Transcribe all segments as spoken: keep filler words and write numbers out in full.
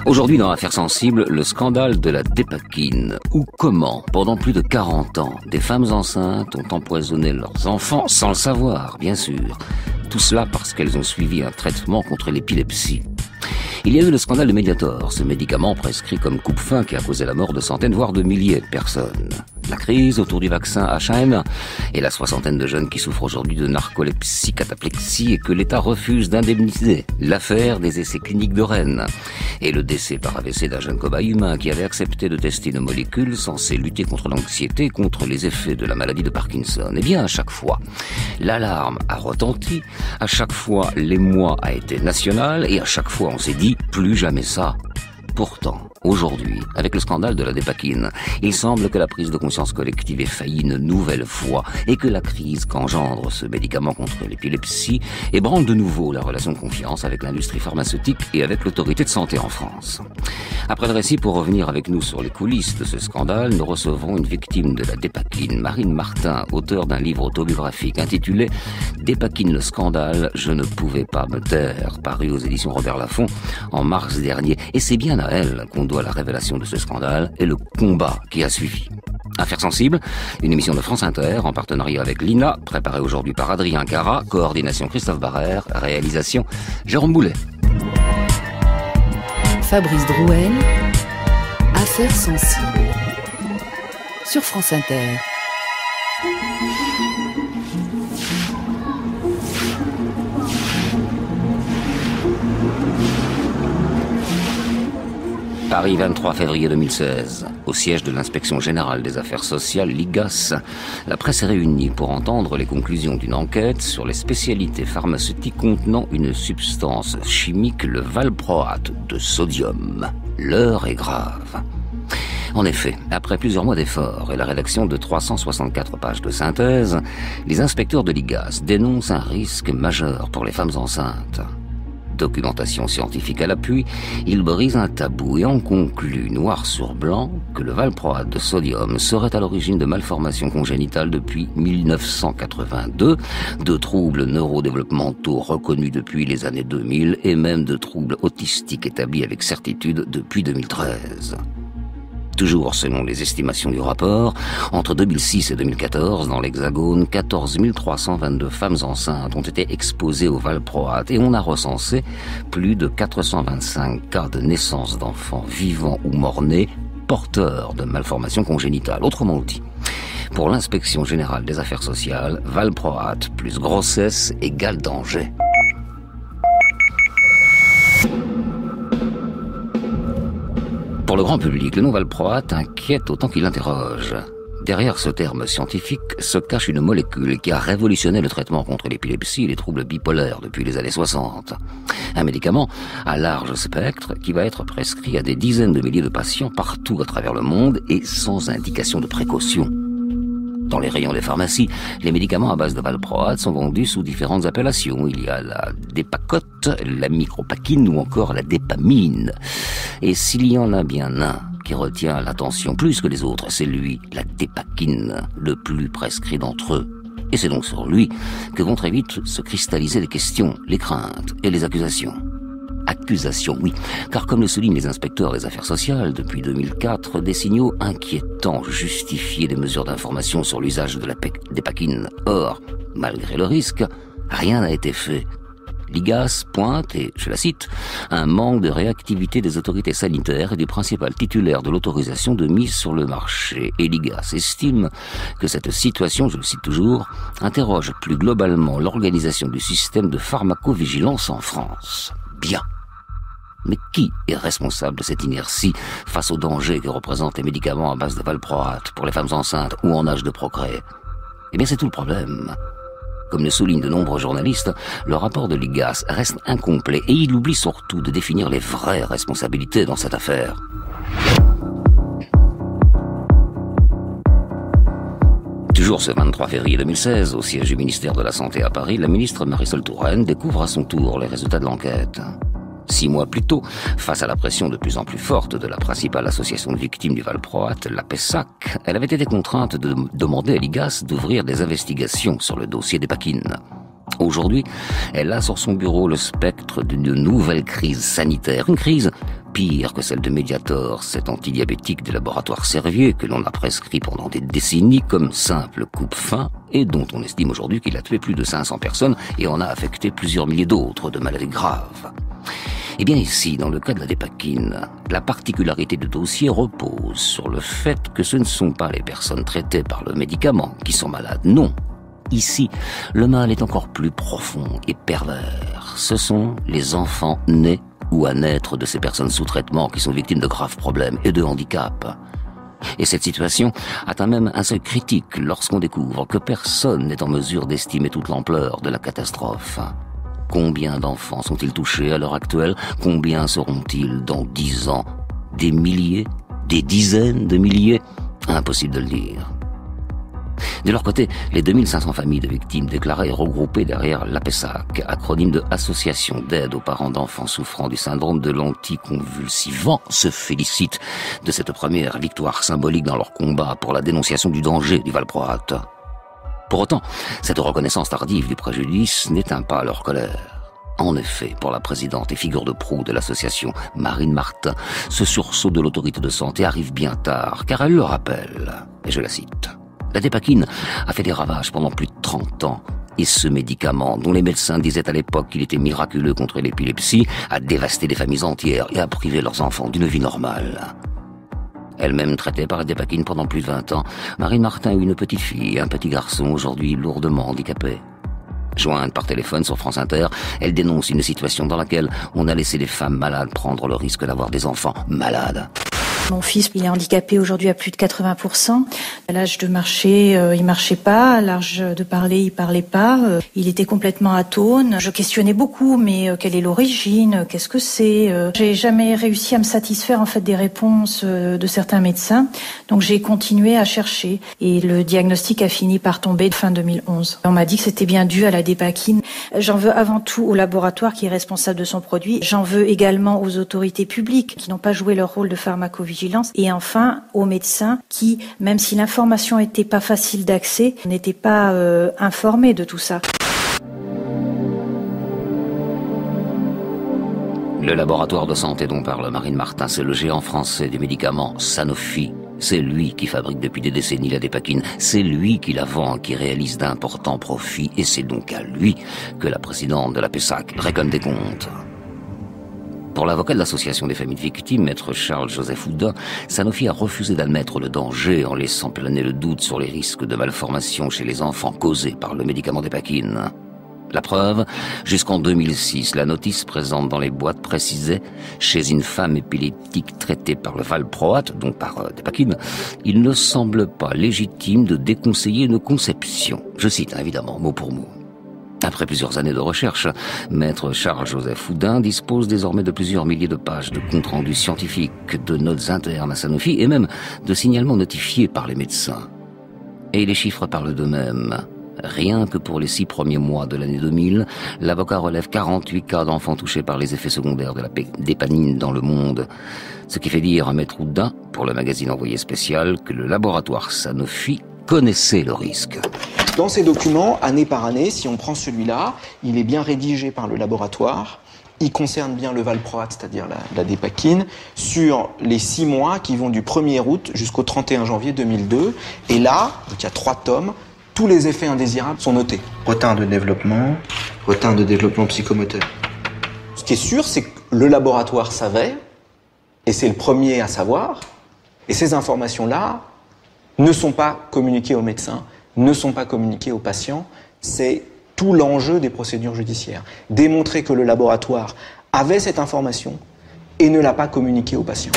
Aujourd'hui, dans Affaires sensibles, le scandale de la Dépakine. Ou comment, pendant plus de quarante ans, des femmes enceintes ont empoisonné leurs enfants sans le savoir, bien sûr. Tout cela parce qu'elles ont suivi un traitement contre l'épilepsie. Il y a eu le scandale de Mediator, ce médicament prescrit comme coupe-faim qui a causé la mort de centaines, voire de milliers de personnes. La crise autour du vaccin H un N un et la soixantaine de jeunes qui souffrent aujourd'hui de narcolepsie, cataplexie et que l'État refuse d'indemniser. L'affaire des essais cliniques de Rennes et le décès par A V C d'un jeune cobaye humain qui avait accepté de tester une molécule censée lutter contre l'anxiété et contre les effets de la maladie de Parkinson. Eh bien, à chaque fois, l'alarme a retenti, à chaque fois, l'émoi a été national et à chaque fois, on s'est dit, plus jamais ça. Pourtant, aujourd'hui, avec le scandale de la Dépakine, il semble que la prise de conscience collective ait failli une nouvelle fois et que la crise qu'engendre ce médicament contre l'épilepsie ébranle de nouveau la relation de confiance avec l'industrie pharmaceutique et avec l'autorité de santé en France. Après le récit, pour revenir avec nous sur les coulisses de ce scandale, nous recevons une victime de la Dépakine, Marine Martin, auteure d'un livre autobiographique intitulé « Dépakine le scandale, je ne pouvais pas me taire », paru aux éditions Robert Laffont en mars dernier. Et c'est bien à elle qu'on doit la révélation de ce scandale et le combat qui a suivi. Affaires sensibles, une émission de France Inter en partenariat avec l'I N A, préparée aujourd'hui par Adrien Cara, coordination Christophe Barrère, réalisation Jérôme Boulet. Fabrice Drouel, Affaires sensibles, sur France Inter. Paris, vingt-trois février deux mille seize. Au siège de l'Inspection Générale des Affaires Sociales, l'I G A S, la presse est réunie pour entendre les conclusions d'une enquête sur les spécialités pharmaceutiques contenant une substance chimique, le valproate de sodium. L'heure est grave. En effet, après plusieurs mois d'efforts et la rédaction de trois cent soixante-quatre pages de synthèse, les inspecteurs de l'I G A S dénoncent un risque majeur pour les femmes enceintes. Documentation scientifique à l'appui, il brise un tabou et en conclut noir sur blanc que le valproate de sodium serait à l'origine de malformations congénitales depuis mille neuf cent quatre-vingt-deux, de troubles neurodéveloppementaux reconnus depuis les années deux mille et même de troubles autistiques établis avec certitude depuis deux mille treize. Toujours selon les estimations du rapport, entre deux mille six et deux mille quatorze, dans l'Hexagone, quatorze mille trois cent vingt-deux femmes enceintes ont été exposées au valproate et on a recensé plus de quatre cent vingt-cinq cas de naissance d'enfants vivants ou morts-nés porteurs de malformations congénitales. Autrement dit, pour l'Inspection Générale des Affaires Sociales, valproate plus grossesse égale danger. Pour le grand public, le nom valproate inquiète autant qu'il interroge. Derrière ce terme scientifique se cache une molécule qui a révolutionné le traitement contre l'épilepsie et les troubles bipolaires depuis les années soixante. Un médicament à large spectre qui va être prescrit à des dizaines de milliers de patients partout à travers le monde et sans indication de précaution. Dans les rayons des pharmacies, les médicaments à base de valproate sont vendus sous différentes appellations. Il y a la dépacote, la micropakine ou encore la dépamine. Et s'il y en a bien un qui retient l'attention plus que les autres, c'est lui, la dépakine, le plus prescrit d'entre eux. Et c'est donc sur lui que vont très vite se cristalliser les questions, les craintes et les accusations. Accusations, oui, car comme le soulignent les inspecteurs des affaires sociales, depuis deux mille quatre, des signaux inquiétants justifiaient des mesures d'information sur l'usage de la dépakine. Or, malgré le risque, rien n'a été fait. L'I G A S pointe, et je la cite, un manque de réactivité des autorités sanitaires et du principal titulaire de l'autorisation de mise sur le marché. Et l'I G A S estime que cette situation, je le cite toujours, interroge plus globalement l'organisation du système de pharmacovigilance en France. Bien. Mais qui est responsable de cette inertie face au danger que représentent les médicaments à base de valproate pour les femmes enceintes ou en âge de procréer? Eh bien, c'est tout le problème. Comme le soulignent de nombreux journalistes, le rapport de l'I G A S reste incomplet et il oublie surtout de définir les vraies responsabilités dans cette affaire. Toujours ce vingt-trois février deux mille seize, au siège du ministère de la Santé à Paris, la ministre Marisol Touraine découvre à son tour les résultats de l'enquête. Six mois plus tôt, face à la pression de plus en plus forte de la principale association de victimes du valproate, la PESAC, elle avait été contrainte de demander à l'I G A S d'ouvrir des investigations sur le dossier Dépakine. Aujourd'hui, elle a sur son bureau le spectre d'une nouvelle crise sanitaire, une crise pire que celle de Mediator, cet antidiabétique des laboratoires Servier que l'on a prescrit pendant des décennies comme simple coupe-faim et dont on estime aujourd'hui qu'il a tué plus de cinq cents personnes et en a affecté plusieurs milliers d'autres de maladies graves. Eh bien ici, dans le cas de la dépakine, la particularité du dossier repose sur le fait que ce ne sont pas les personnes traitées par le médicament qui sont malades, non. Ici, le mal est encore plus profond et pervers. Ce sont les enfants nés ou à naître de ces personnes sous traitement qui sont victimes de graves problèmes et de handicaps. Et cette situation atteint même un seuil critique lorsqu'on découvre que personne n'est en mesure d'estimer toute l'ampleur de la catastrophe. Combien d'enfants sont-ils touchés à l'heure actuelle? Combien seront-ils dans dix ans? Des milliers? Des dizaines de milliers? Impossible de le dire. De leur côté, les deux mille cinq cents familles de victimes déclarées et regroupées derrière l'APESAC, acronyme de Association d'aide aux parents d'enfants souffrant du syndrome de l'anticonvulsivant, se félicitent de cette première victoire symbolique dans leur combat pour la dénonciation du danger du valproate. Pour autant, cette reconnaissance tardive du préjudice n'éteint pas leur colère. En effet, pour la présidente et figure de proue de l'association, Marine Martin, ce sursaut de l'autorité de santé arrive bien tard, car elle le rappelle, et je la cite. La dépakine a fait des ravages pendant plus de trente ans, et ce médicament, dont les médecins disaient à l'époque qu'il était miraculeux contre l'épilepsie, a dévasté des familles entières et a privé leurs enfants d'une vie normale. Elle-même traitée par la dépakine pendant plus de vingt ans, Marine Martin a eu une petite fille et un petit garçon aujourd'hui lourdement handicapés. Jointe par téléphone sur France Inter, elle dénonce une situation dans laquelle on a laissé les femmes malades prendre le risque d'avoir des enfants malades. Mon fils, il est handicapé aujourd'hui à plus de quatre-vingts pour cent. À l'âge de marcher, euh, il marchait pas. À l'âge de parler, il parlait pas. Euh, il était complètement atone. Je questionnais beaucoup, mais euh, quelle est l'origine? Qu'est-ce que c'est? euh, J'ai jamais réussi à me satisfaire en fait des réponses euh, de certains médecins. Donc j'ai continué à chercher. Et le diagnostic a fini par tomber fin deux mille onze. On m'a dit que c'était bien dû à la dépakine. J'en veux avant tout au laboratoire qui est responsable de son produit. J'en veux également aux autorités publiques qui n'ont pas joué leur rôle de pharmacovigilance. Et enfin, aux médecins qui, même si l'information n'était pas facile d'accès, n'étaient pas euh, informés de tout ça. Le laboratoire de santé dont parle Marine Martin, c'est le géant français des médicaments Sanofi. C'est lui qui fabrique depuis des décennies la dépakine. C'est lui qui la vend, qui réalise d'importants profits. Et c'est donc à lui que la présidente de l'APESAC récolte des comptes. Pour l'avocat de l'association des familles de victimes, maître Charles-Joseph Houdin, Sanofi a refusé d'admettre le danger en laissant planer le doute sur les risques de malformation chez les enfants causés par le médicament dépakine. La preuve, jusqu'en deux mille six, la notice présente dans les boîtes précisait « Chez une femme épileptique traitée par le valproate, donc par euh, dépakine, il ne semble pas légitime de déconseiller une conception. » Je cite hein, évidemment, mot pour mot. Après plusieurs années de recherche, maître Charles-Joseph Houdin dispose désormais de plusieurs milliers de pages de comptes rendus scientifiques, de notes internes à Sanofi et même de signalements notifiés par les médecins. Et les chiffres parlent d'eux-mêmes. Rien que pour les six premiers mois de l'année deux mille, l'avocat relève quarante-huit cas d'enfants touchés par les effets secondaires de la dépakine dans le monde. Ce qui fait dire à maître Houdin, pour le magazine Envoyé spécial, que le laboratoire Sanofi connaissait le risque. Dans ces documents, année par année, si on prend celui-là, il est bien rédigé par le laboratoire. Il concerne bien le valproate, c'est-à-dire la, la dépakine, sur les six mois qui vont du premier août jusqu'au trente et un janvier deux mille deux. Et là, donc il y a trois tomes, tous les effets indésirables sont notés. Retard de développement, retard de développement psychomoteur. Ce qui est sûr, c'est que le laboratoire savait, et c'est le premier à savoir, et ces informations-là ne sont pas communiquées aux médecins, ne sont pas communiquées aux patients. C'est tout l'enjeu des procédures judiciaires. Démontrer que le laboratoire avait cette information et ne l'a pas communiquée aux patients.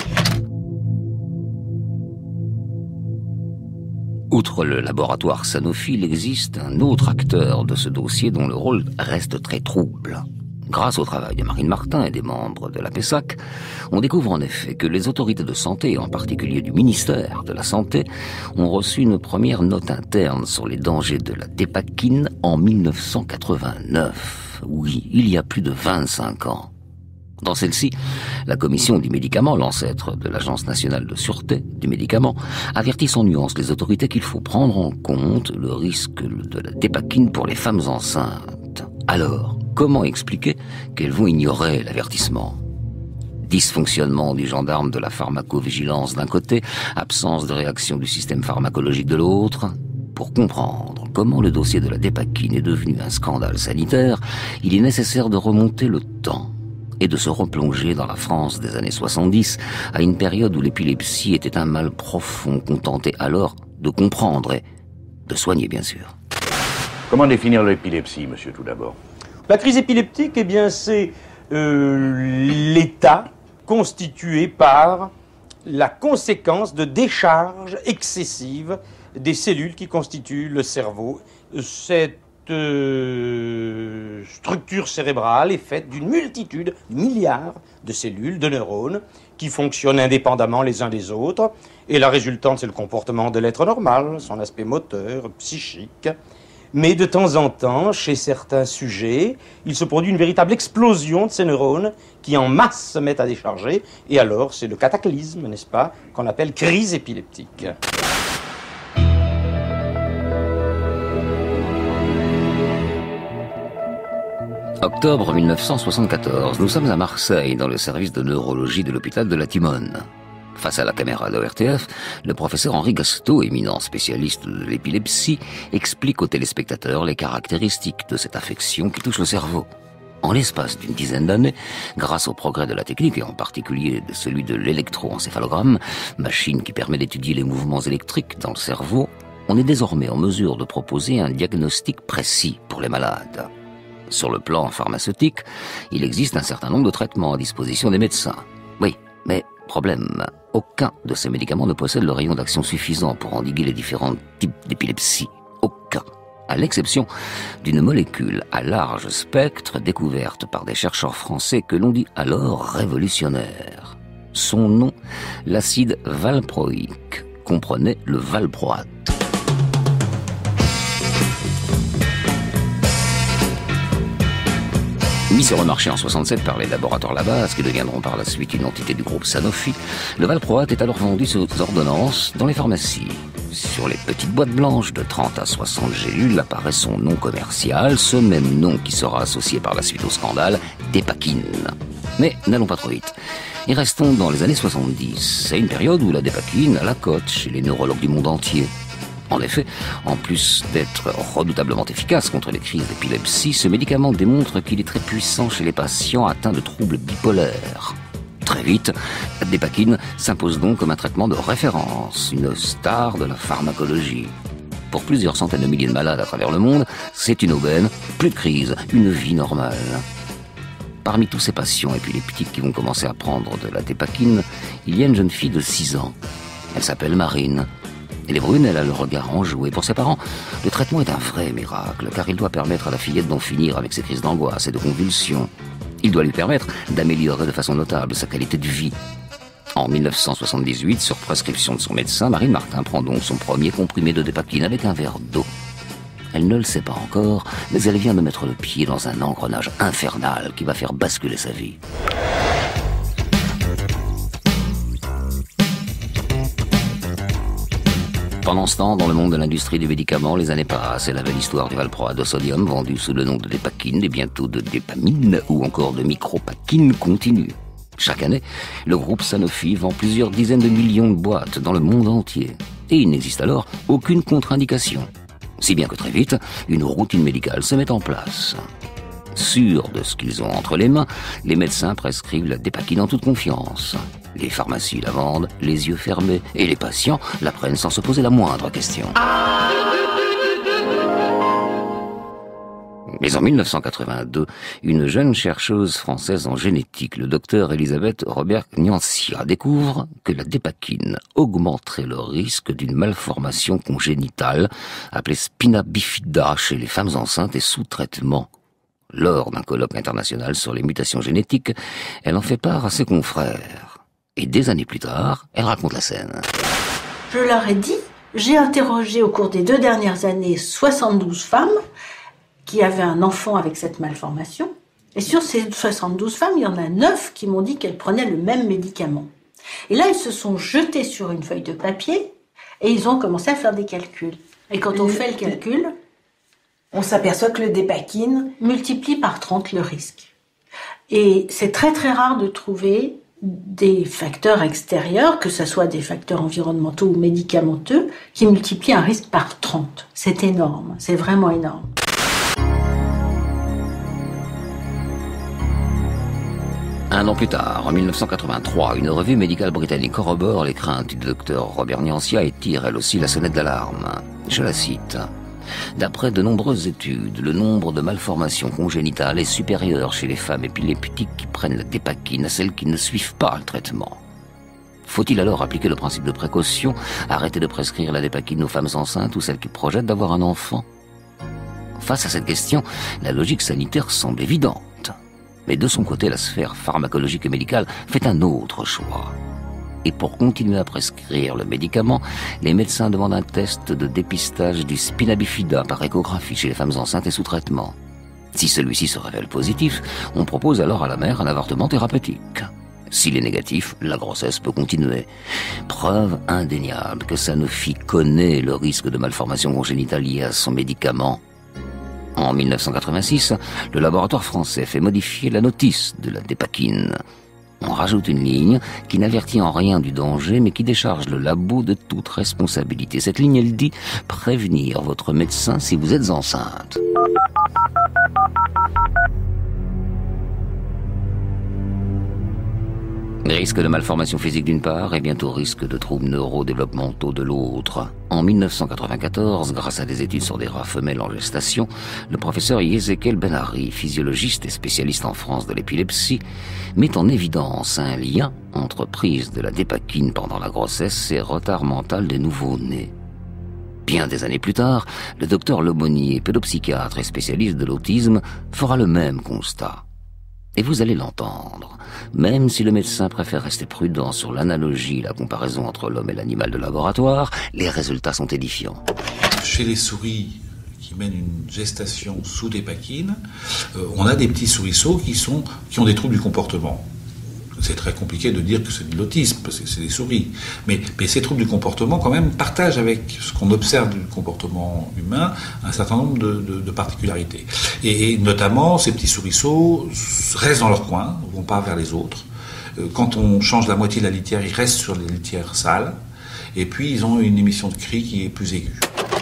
Outre le laboratoire Sanofi, il existe un autre acteur de ce dossier dont le rôle reste très trouble. Grâce au travail de Marine Martin et des membres de l'APESAC, on découvre en effet que les autorités de santé, en particulier du ministère de la Santé, ont reçu une première note interne sur les dangers de la dépakine en mille neuf cent quatre-vingt-neuf. Oui, il y a plus de vingt-cinq ans. Dans celle-ci, la commission du médicament, l'ancêtre de l'Agence nationale de sûreté du médicament, avertit sans nuance les autorités qu'il faut prendre en compte le risque de la dépakine pour les femmes enceintes. Alors, comment expliquer qu'elles vont ignorer l'avertissement ? Dysfonctionnement du gendarme de la pharmacovigilance d'un côté, absence de réaction du système pharmacologique de l'autre. Pour comprendre comment le dossier de la Dépakine est devenu un scandale sanitaire, il est nécessaire de remonter le temps et de se replonger dans la France des années soixante-dix, à une période où l'épilepsie était un mal profond qu'on tentait alors de comprendre et de soigner, bien sûr. Comment définir l'épilepsie, monsieur, tout d'abord? La crise épileptique, eh bien, c'est euh, l'état constitué par la conséquence de décharge excessive des cellules qui constituent le cerveau. Cette euh, structure cérébrale est faite d'une multitude, milliards de cellules, de neurones, qui fonctionnent indépendamment les uns des autres. Et la résultante, c'est le comportement de l'être normal, son aspect moteur, psychique. Mais de temps en temps, chez certains sujets, il se produit une véritable explosion de ces neurones qui en masse se mettent à décharger. Et alors, c'est le cataclysme, n'est-ce pas, qu'on appelle crise épileptique. Octobre mille neuf cent soixante-quatorze, nous sommes à Marseille, dans le service de neurologie de l'hôpital de la Timone. Face à la caméra de R T F, le professeur Henri Gastaud, éminent spécialiste de l'épilepsie, explique aux téléspectateurs les caractéristiques de cette affection qui touche le cerveau. En l'espace d'une dizaine d'années, grâce au progrès de la technique, et en particulier de celui de l'électroencéphalogramme, machine qui permet d'étudier les mouvements électriques dans le cerveau, on est désormais en mesure de proposer un diagnostic précis pour les malades. Sur le plan pharmaceutique, il existe un certain nombre de traitements à disposition des médecins. Oui, mais problème, aucun de ces médicaments ne possède le rayon d'action suffisant pour endiguer les différents types d'épilepsie. Aucun. À l'exception d'une molécule à large spectre découverte par des chercheurs français que l'on dit alors révolutionnaire. Son nom, l'acide valproïque, comprenait le valproate. Mis sur le marché en soixante-sept par les laboratoires Labasse, qui deviendront par la suite une entité du groupe Sanofi, le valproate est alors vendu sous ordonnance dans les pharmacies. Sur les petites boîtes blanches de trente à soixante gélules apparaît son nom commercial, ce même nom qui sera associé par la suite au scandale, Dépakine. Mais n'allons pas trop vite. Et restons dans les années soixante-dix. C'est une période où la Dépakine a la cote chez les neurologues du monde entier. En effet, en plus d'être redoutablement efficace contre les crises d'épilepsie, ce médicament démontre qu'il est très puissant chez les patients atteints de troubles bipolaires. Très vite, la Dépakine s'impose donc comme un traitement de référence, une star de la pharmacologie. Pour plusieurs centaines de milliers de malades à travers le monde, c'est une aubaine, plus de crise, une vie normale. Parmi tous ces patients épileptiques qui vont commencer à prendre de la Dépakine, il y a une jeune fille de six ans. Elle s'appelle Marine. Elle est brune, elle a le regard enjoué. Pour ses parents, le traitement est un vrai miracle, car il doit permettre à la fillette d'en finir avec ses crises d'angoisse et de convulsions. Il doit lui permettre d'améliorer de façon notable sa qualité de vie. En mille neuf cent soixante-dix-huit, sur prescription de son médecin, Marine Martin prend donc son premier comprimé de Dépakine avec un verre d'eau. Elle ne le sait pas encore, mais elle vient de mettre le pied dans un engrenage infernal qui va faire basculer sa vie. Pendant ce temps, dans le monde de l'industrie du médicament, les années passent et la belle histoire du valproate de sodium, vendu sous le nom de Dépakine et bientôt de Dépamine ou encore de Micropakine, continue. Chaque année, le groupe Sanofi vend plusieurs dizaines de millions de boîtes dans le monde entier. Et il n'existe alors aucune contre-indication. Si bien que très vite, une routine médicale se met en place. Sûrs de ce qu'ils ont entre les mains, les médecins prescrivent la Dépakine en toute confiance. Les pharmacies la vendent, les yeux fermés, et les patients la prennent sans se poser la moindre question. Mais en mille neuf cent quatre-vingt-deux, une jeune chercheuse française en génétique, le docteur Elisabeth Robert-Gnancia, découvre que la Dépakine augmenterait le risque d'une malformation congénitale appelée spina bifida chez les femmes enceintes et sous traitement. Lors d'un colloque international sur les mutations génétiques, elle en fait part à ses confrères. Et des années plus tard, elle raconte la scène. Je leur ai dit, j'ai interrogé au cours des deux dernières années soixante-douze femmes qui avaient un enfant avec cette malformation. Et sur ces soixante-douze femmes, il y en a neuf qui m'ont dit qu'elles prenaient le même médicament. Et là, ils se sont jetés sur une feuille de papier et ils ont commencé à faire des calculs. Et quand on fait le calcul, on s'aperçoit que le Dépakine multiplie par trente le risque. Et c'est très très rare de trouver des facteurs extérieurs, que ce soit des facteurs environnementaux ou médicamenteux, qui multiplient un risque par trente. C'est énorme, c'est vraiment énorme. Un an plus tard, en mille neuf cent quatre-vingt-trois, une revue médicale britannique corrobore les craintes du docteur Robert Niancia et tire elle aussi la sonnette d'alarme. Je la cite. D'après de nombreuses études, le nombre de malformations congénitales est supérieur chez les femmes épileptiques qui prennent la dépakine à celles qui ne suivent pas le traitement. Faut-il alors appliquer le principe de précaution, arrêter de prescrire la dépakine aux femmes enceintes ou celles qui projettent d'avoir un enfant? Face à cette question, la logique sanitaire semble évidente. Mais de son côté, la sphère pharmacologique et médicale fait un autre choix. Et pour continuer à prescrire le médicament, les médecins demandent un test de dépistage du spina bifida par échographie chez les femmes enceintes et sous traitement. Si celui-ci se révèle positif, on propose alors à la mère un avortement thérapeutique. S'il est négatif, la grossesse peut continuer. Preuve indéniable que Sanofi connaît le risque de malformation congénitale liée à son médicament. En mille neuf cent quatre-vingt-six, le laboratoire français fait modifier la notice de la dépakine. On rajoute une ligne qui n'avertit en rien du danger, mais qui décharge le labo de toute responsabilité. Cette ligne, elle dit « Prévenir votre médecin si vous êtes enceinte ». Risque de malformation physique d'une part et bientôt risque de troubles neurodéveloppementaux de l'autre. En mille neuf cent quatre-vingt-quatorze, grâce à des études sur des rats femelles en gestation, le professeur Yezekel Benari, physiologiste et spécialiste en France de l'épilepsie, met en évidence un lien entre prise de la dépakine pendant la grossesse et retard mental des nouveau-nés. Bien des années plus tard, le docteur Lomonier, pédopsychiatre et spécialiste de l'autisme, fera le même constat. Et vous allez l'entendre, même si le médecin préfère rester prudent sur l'analogie et la comparaison entre l'homme et l'animal de laboratoire, les résultats sont édifiants. Chez les souris qui mènent une gestation sous dépakine, euh, on a des petits souriceaux qui, sont, qui ont des troubles du comportement. C'est très compliqué de dire que c'est de l'autisme, parce que c'est des souris. Mais, mais ces troubles du comportement, quand même, partagent avec ce qu'on observe du comportement humain un certain nombre de, de, de particularités. Et, et notamment, ces petits souriceaux restent dans leur coin, ne vont pas vers les autres. Quand on change la moitié de la litière, ils restent sur les litières sales. Et puis, ils ont une émission de cri qui est plus aiguë.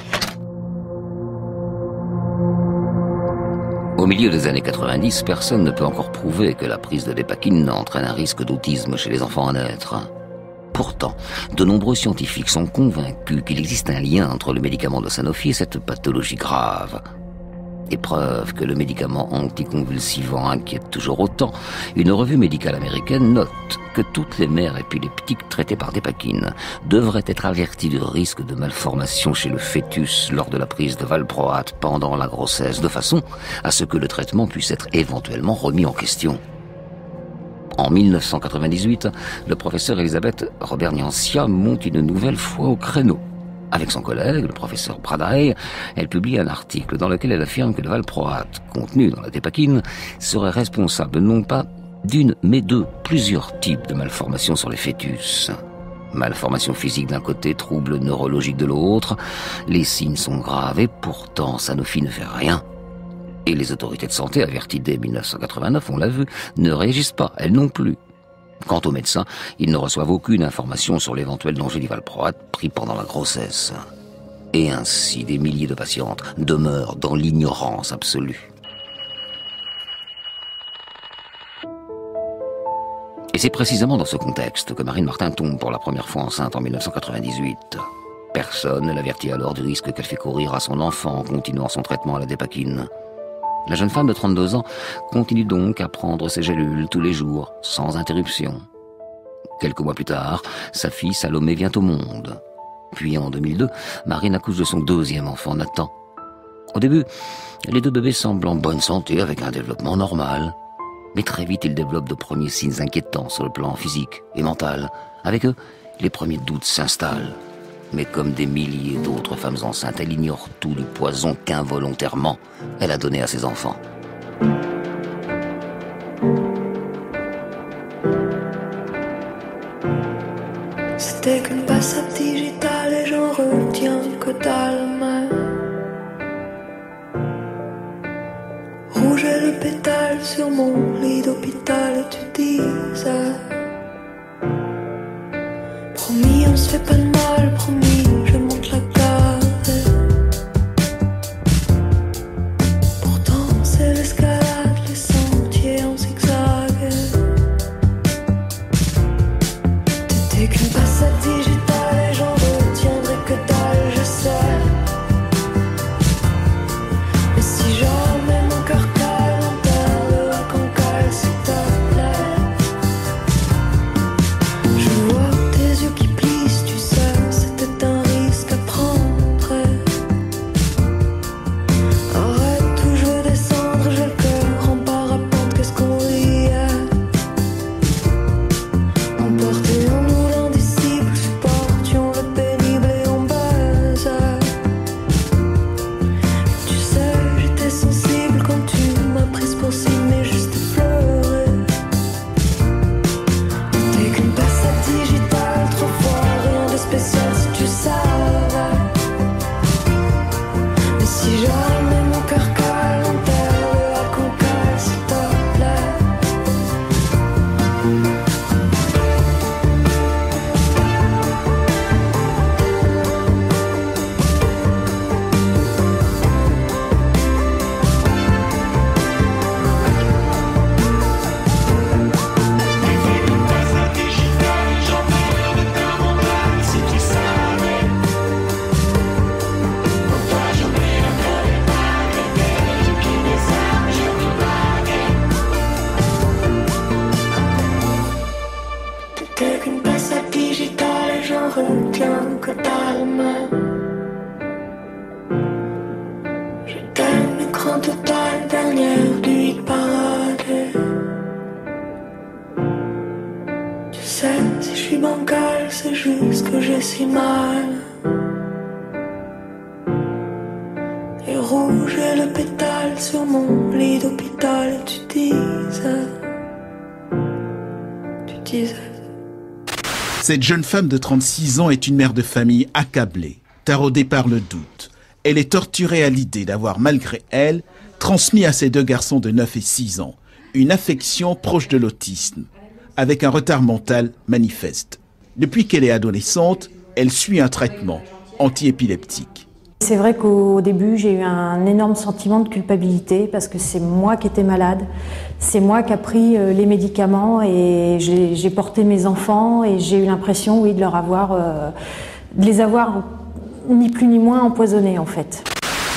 Au milieu des années quatre-vingt-dix, personne ne peut encore prouver que la prise de dépakine entraîne un risque d'autisme chez les enfants à naître. Pourtant, de nombreux scientifiques sont convaincus qu'il existe un lien entre le médicament de Sanofi et cette pathologie grave. Et preuve que le médicament anticonvulsivant inquiète toujours autant, une revue médicale américaine note que toutes les mères épileptiques traitées par dépakine devraient être averties du risque de malformation chez le fœtus lors de la prise de valproate pendant la grossesse, de façon à ce que le traitement puisse être éventuellement remis en question. En mille neuf cent quatre-vingt-dix-huit, le professeur Elisabeth Robert Niancia monte une nouvelle fois au créneau. Avec son collègue, le professeur Bradaï, elle publie un article dans lequel elle affirme que le valproate contenu dans la dépakine serait responsable non pas d'une, mais de plusieurs types de malformations sur les fœtus. Malformations physiques d'un côté, troubles neurologiques de l'autre. Les signes sont graves et pourtant Sanofi ne fait rien. Et les autorités de santé, averties dès mille neuf cent quatre-vingt-neuf, on l'a vu, ne réagissent pas, elles non plus. Quant aux médecins, ils ne reçoivent aucune information sur l'éventuel danger du valproate pris pendant la grossesse. Et ainsi, des milliers de patientes demeurent dans l'ignorance absolue. Et c'est précisément dans ce contexte que Marine Martin tombe pour la première fois enceinte en mille neuf cent quatre-vingt-dix-huit. Personne ne l'avertit alors du risque qu'elle fait courir à son enfant en continuant son traitement à la dépakine. La jeune femme de trente-deux ans continue donc à prendre ses gélules tous les jours, sans interruption. Quelques mois plus tard, sa fille Salomé vient au monde. Puis en deux mille deux, Marine accouche de son deuxième enfant, Nathan. Au début, les deux bébés semblent en bonne santé avec un développement normal. Mais très vite, ils développent de premiers signes inquiétants sur le plan physique et mental. Avec eux, les premiers doutes s'installent. Mais comme des milliers d'autres femmes enceintes, elle ignore tout du poison qu'involontairement elle a donné à ses enfants. C'était qu'une passade digitale et j'en retiens que dalle, mais rougeait le pétale sur mon lit d'hôpital et tu disais fais pas de mal, promis, je monte la garde. Pourtant c'est l'escalade, les sentiers en zigzag. T'étais qu'une passade digitale et j'en retiendrai que dalle, je sais. Mais si jamais mon cœur cale, enterre-le à Cancale, s'il te plaît. Je vois tes yeux qui plissent, tu sais, c'était un risque à prendre. Arrête où je veux descendre, j'ai le cœur en parapente, qu'est-ce qu'on riait. Emportés en nous l'indicible, supportions le pénible et on baisait. Tu sais, j'étais sensible quand tu m'as prise pour cible, mais juste pleurer. T'es qu'une passade digitale, trop fort, rien de spécial si tu savais. Mais si jamais mon cœur cale, enterre-le à Cancale, s'il te plaît. T'étais qu'une passade digitale et j'en retiens que dalle, mais j'étais un écran total, dernière du hit parade. Tu sais, si je suis bancale, c'est juste que j'ai si mal. Et rouge et le pétale sur mon lit d'hôpital, et tu disais, tu disais. Cette jeune femme de trente-six ans est une mère de famille accablée, taraudée par le doute. Elle est torturée à l'idée d'avoir, malgré elle, transmis à ses deux garçons de neuf et six ans une affection proche de l'autisme, avec un retard mental manifeste. Depuis qu'elle est adolescente, elle suit un traitement antiépileptique. C'est vrai qu'au début, j'ai eu un énorme sentiment de culpabilité parce que c'est moi qui étais malade. C'est moi qui ai pris les médicaments et j'ai, j'ai porté mes enfants et j'ai eu l'impression, oui, de leur avoir, euh, de les avoir ni plus ni moins empoisonnés en fait.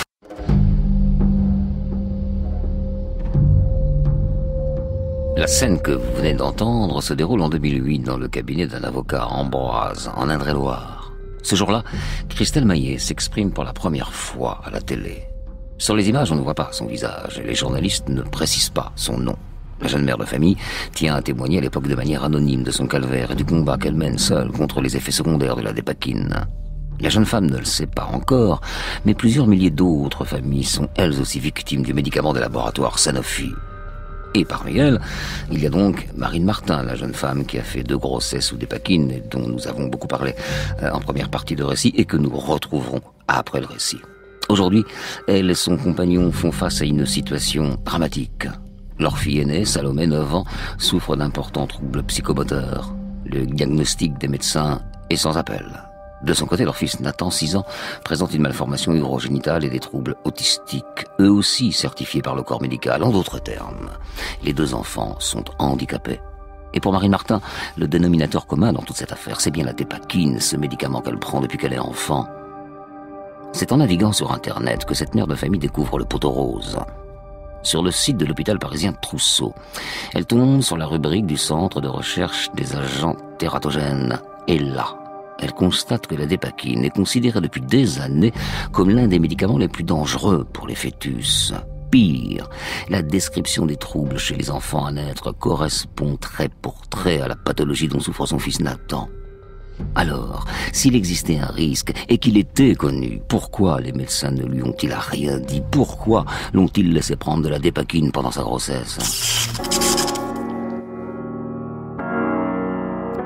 La scène que vous venez d'entendre se déroule en deux mille huit dans le cabinet d'un avocat, Ambroise, en Indre-et-Loire. Ce jour-là, Christelle Maillet s'exprime pour la première fois à la télé. Sur les images, on ne voit pas son visage et les journalistes ne précisent pas son nom. La jeune mère de famille tient à témoigner à l'époque de manière anonyme de son calvaire et du combat qu'elle mène seule contre les effets secondaires de la dépakine. La jeune femme ne le sait pas encore, mais plusieurs milliers d'autres familles sont elles aussi victimes du médicament des laboratoires Sanofi. Et parmi elles, il y a donc Marine Martin, la jeune femme qui a fait deux grossesses sous dépakine et dont nous avons beaucoup parlé en première partie de récit et que nous retrouverons après le récit. Aujourd'hui, elle et son compagnon font face à une situation dramatique. Leur fille aînée, Salomé, neuf ans, souffre d'importants troubles psychomoteurs. Le diagnostic des médecins est sans appel. De son côté, leur fils Nathan, six ans, présente une malformation urogénitale et des troubles autistiques, eux aussi certifiés par le corps médical. En d'autres termes, les deux enfants sont handicapés. Et pour Marine Martin, le dénominateur commun dans toute cette affaire, c'est bien la dépakine, ce médicament qu'elle prend depuis qu'elle est enfant. C'est en naviguant sur Internet que cette mère de famille découvre le poteau rose. Sur le site de l'hôpital parisien Trousseau, elle tombe sur la rubrique du Centre de recherche des agents tératogènes. Et là, elle constate que la dépakine est considérée depuis des années comme l'un des médicaments les plus dangereux pour les fœtus. Pire, la description des troubles chez les enfants à naître correspond trait pour trait à la pathologie dont souffre son fils Nathan. Alors, s'il existait un risque et qu'il était connu, pourquoi les médecins ne lui ont-ils rien dit? Pourquoi l'ont-ils laissé prendre de la dépakine pendant sa grossesse?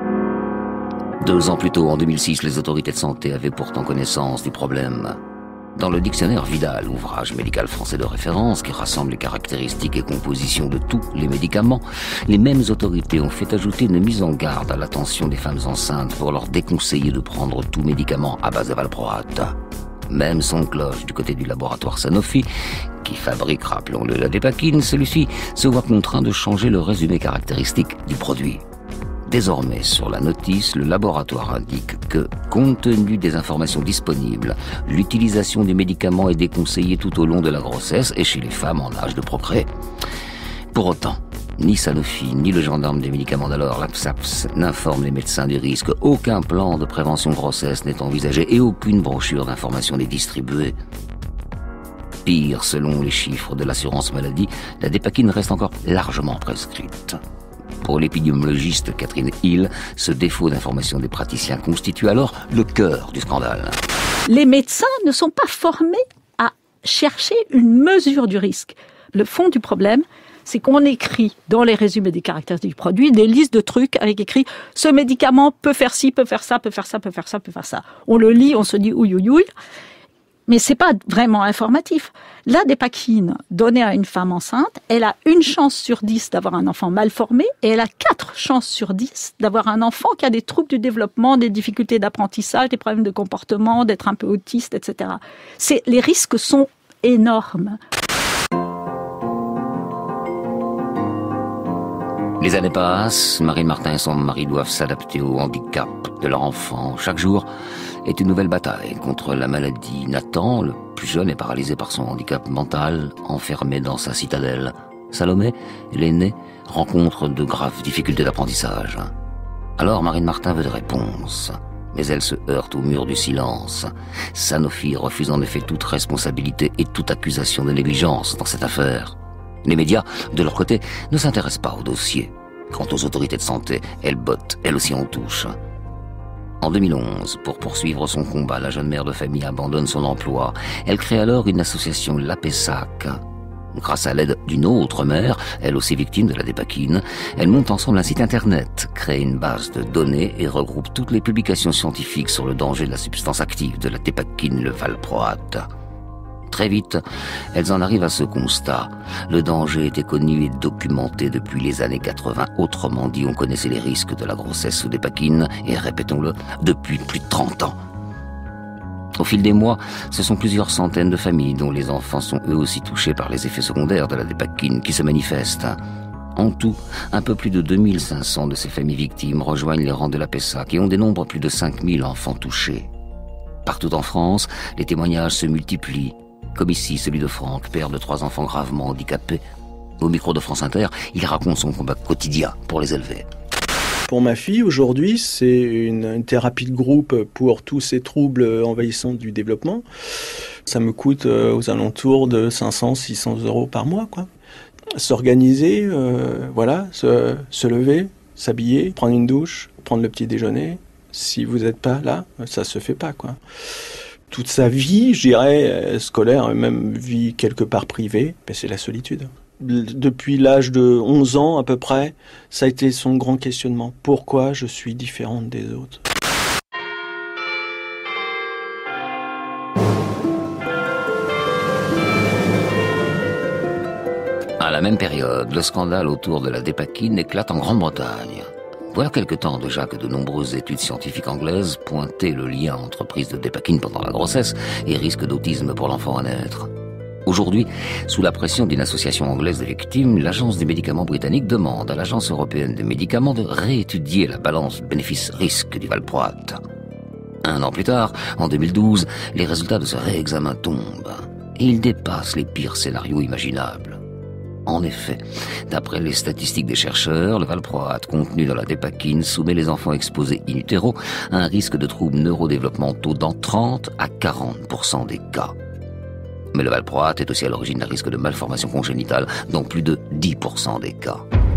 Deux ans plus tôt, en deux mille six, les autorités de santé avaient pourtant connaissance du problème. Dans le dictionnaire Vidal, ouvrage médical français de référence qui rassemble les caractéristiques et compositions de tous les médicaments, les mêmes autorités ont fait ajouter une mise en garde à l'attention des femmes enceintes pour leur déconseiller de prendre tout médicament à base de valproate. Même son de cloche du côté du laboratoire Sanofi, qui fabrique, rappelons-le, la dépakine, celui-ci se voit contraint de changer le résumé caractéristique du produit. Désormais, sur la notice, le laboratoire indique que, compte tenu des informations disponibles, l'utilisation du médicament est déconseillée tout au long de la grossesse et chez les femmes en âge de procréer. Pour autant, ni Sanofi, ni le gendarme des médicaments d'alors, l'APSAPS, n'informent les médecins du risque. Aucun plan de prévention grossesse n'est envisagé et aucune brochure d'information n'est distribuée. Pire, selon les chiffres de l'assurance maladie, la dépakine reste encore largement prescrite. Pour l'épidémiologiste Catherine Hill, ce défaut d'information des praticiens constitue alors le cœur du scandale. Les médecins ne sont pas formés à chercher une mesure du risque. Le fond du problème, c'est qu'on écrit dans les résumés des caractéristiques du produit des listes de trucs avec écrit « ce médicament peut faire ci, peut faire ça, peut faire ça, peut faire ça, peut faire ça ». On le lit, on se dit « ouïe, ouïe, ouïe ». Mais c'est pas vraiment informatif. La dépakine donnée à une femme enceinte, elle a une chance sur dix d'avoir un enfant mal formé et elle a quatre chances sur dix d'avoir un enfant qui a des troubles du développement, des difficultés d'apprentissage, des problèmes de comportement, d'être un peu autiste, et cetera. C'est, les risques sont énormes. Les années passent, Marine Martin et son mari doivent s'adapter au handicap de leur enfant. Chaque jour est une nouvelle bataille contre la maladie. Nathan, le plus jeune, est paralysé par son handicap mental, enfermé dans sa citadelle. Salomé, l'aînée, rencontre de graves difficultés d'apprentissage. Alors Marine Martin veut des réponses, mais elle se heurte au mur du silence. Sanofi refuse en effet toute responsabilité et toute accusation de négligence dans cette affaire. Les médias, de leur côté, ne s'intéressent pas au dossier. Quant aux autorités de santé, elles bottent, elles aussi en touche. En deux mille onze, pour poursuivre son combat, la jeune mère de famille abandonne son emploi. Elle crée alors une association, l'APESAC. Grâce à l'aide d'une autre mère, elle aussi victime de la dépakine, elles montent ensemble un site internet, créent une base de données et regroupent toutes les publications scientifiques sur le danger de la substance active de la dépakine, le valproate. Très vite, elles en arrivent à ce constat. Le danger était connu et documenté depuis les années quatre-vingts. Autrement dit, on connaissait les risques de la grossesse sous dépakine, et répétons-le, depuis plus de trente ans. Au fil des mois, ce sont plusieurs centaines de familles dont les enfants sont eux aussi touchés par les effets secondaires de la dépakine qui se manifestent. En tout, un peu plus de deux mille cinq cents de ces familles victimes rejoignent les rangs de l'APESAC et on dénombre plus de cinq mille enfants touchés. Partout en France, les témoignages se multiplient. Comme ici, celui de Franck, père de trois enfants gravement handicapés. Au micro de France Inter, il raconte son combat quotidien pour les élever. Pour ma fille, aujourd'hui, c'est une, une thérapie de groupe pour tous ces troubles envahissants du développement. Ça me coûte euh, aux alentours de cinq cents à six cents euros par mois, quoi. S'organiser, euh, voilà, se, se lever, s'habiller, prendre une douche, prendre le petit déjeuner. Si vous n'êtes pas là, ça se fait pas, quoi. Toute sa vie, je dirais, scolaire, même vie quelque part privée, ben c'est la solitude. Depuis l'âge de onze ans à peu près, ça a été son grand questionnement. Pourquoi je suis différente des autres ? À la même période, le scandale autour de la dépakine éclate en Grande-Bretagne. Voilà quelque temps déjà que de nombreuses études scientifiques anglaises pointaient le lien entre prise de dépakine pendant la grossesse et risque d'autisme pour l'enfant à naître. Aujourd'hui, sous la pression d'une association anglaise de victimes, l'Agence des médicaments britannique demande à l'Agence européenne des médicaments de réétudier la balance bénéfice-risque du valproate. Un an plus tard, en deux mille douze, les résultats de ce réexamen tombent et ils dépassent les pires scénarios imaginables. En effet, d'après les statistiques des chercheurs, le valproate contenu dans la dépakine soumet les enfants exposés in utero à un risque de troubles neurodéveloppementaux dans trente à quarante pour cent des cas. Mais le valproate est aussi à l'origine d'un risque de malformation congénitale dans plus de dix pour cent des cas.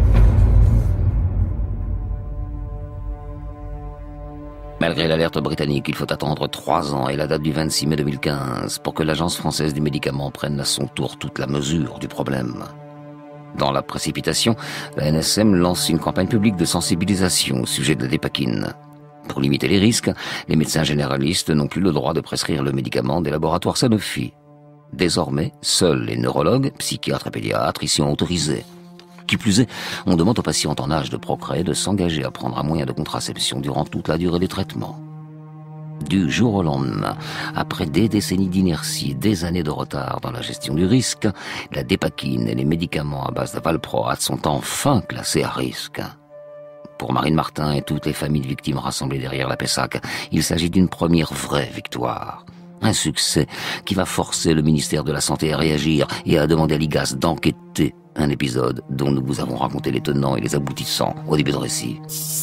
Malgré l'alerte britannique, il faut attendre trois ans et la date du vingt-six mai deux mille quinze pour que l'Agence française du médicament prenne à son tour toute la mesure du problème. Dans la précipitation, la N S M lance une campagne publique de sensibilisation au sujet de la dépakine. Pour limiter les risques, les médecins généralistes n'ont plus le droit de prescrire le médicament des laboratoires Sanofi. Désormais, seuls les neurologues, psychiatres et pédiatres y sont autorisés. Qui plus est, on demande aux patientes en âge de procréer de s'engager à prendre un moyen de contraception durant toute la durée des traitements. Du jour au lendemain, après des décennies d'inertie et des années de retard dans la gestion du risque, la dépakine et les médicaments à base de valproate sont enfin classés à risque. Pour Marine Martin et toutes les familles de victimes rassemblées derrière la Pessac, il s'agit d'une première vraie victoire. Un succès qui va forcer le ministère de la Santé à réagir et à demander à l'I G A S d'enquêter. Un épisode dont nous vous avons raconté les tenants et les aboutissants au début de récit.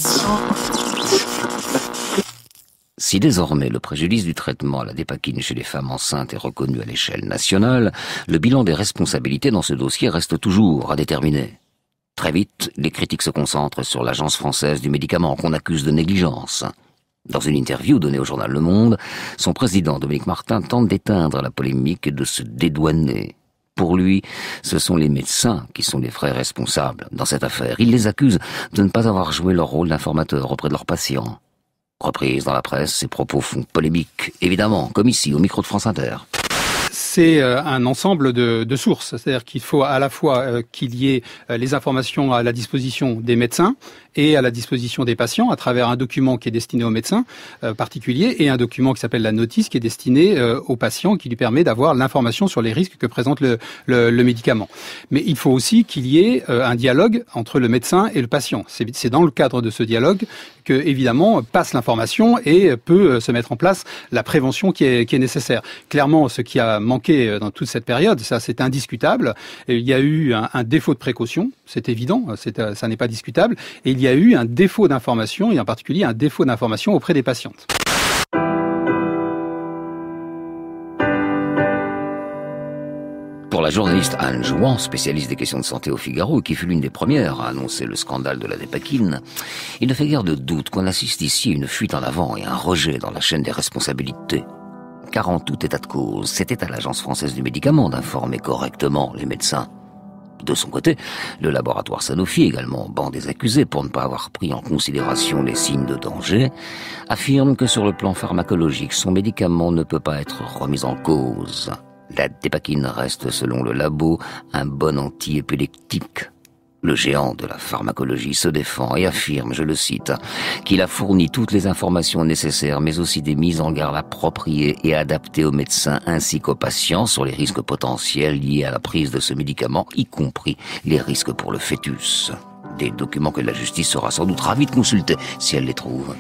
Si désormais le préjudice du traitement à la dépakine chez les femmes enceintes est reconnu à l'échelle nationale, le bilan des responsabilités dans ce dossier reste toujours à déterminer. Très vite, les critiques se concentrent sur l'Agence française du médicament qu'on accuse de négligence. Dans une interview donnée au journal Le Monde, son président Dominique Martin tente d'éteindre la polémique et de se dédouaner. Pour lui, ce sont les médecins qui sont les vrais responsables dans cette affaire. Il les accuse de ne pas avoir joué leur rôle d'informateur auprès de leurs patients. Reprise dans la presse, ces propos font polémique, évidemment, comme ici, au micro de France Inter. C'est un ensemble de, de sources, c'est-à-dire qu'il faut à la fois euh, qu'il y ait euh, les informations à la disposition des médecins et à la disposition des patients à travers un document qui est destiné aux médecins euh, particuliers et un document qui s'appelle la notice qui est destiné euh, aux patients qui lui permet d'avoir l'information sur les risques que présente le, le, le médicament. Mais il faut aussi qu'il y ait euh, un dialogue entre le médecin et le patient. C'est, c'est dans le cadre de ce dialogue que, évidemment, passe l'information et peut se mettre en place la prévention qui est, qui est nécessaire. Clairement, ce qui a manqué dans toute cette période, ça c'est indiscutable. Il y a eu un, un défaut de précaution, c'est évident, c'est, ça n'est pas discutable. Et il y a eu un défaut d'information, et en particulier un défaut d'information auprès des patientes. Pour la journaliste Anne Jouan, spécialiste des questions de santé au Figaro, et qui fut l'une des premières à annoncer le scandale de la dépakine, il ne fait guère de doute qu'on assiste ici à une fuite en avant et à un rejet dans la chaîne des responsabilités. Car en tout état de cause, c'était à l'Agence française du médicament d'informer correctement les médecins. De son côté, le laboratoire Sanofi, également banc des accusés pour ne pas avoir pris en considération les signes de danger, affirme que sur le plan pharmacologique, son médicament ne peut pas être remis en cause. La dépakine reste, selon le labo, un bon anti-épileptique. Le géant de la pharmacologie se défend et affirme, je le cite, qu'il a fourni toutes les informations nécessaires, mais aussi des mises en garde appropriées et adaptées aux médecins ainsi qu'aux patients sur les risques potentiels liés à la prise de ce médicament, y compris les risques pour le fœtus. Des documents que la justice sera sans doute ravie de consulter si elle les trouve.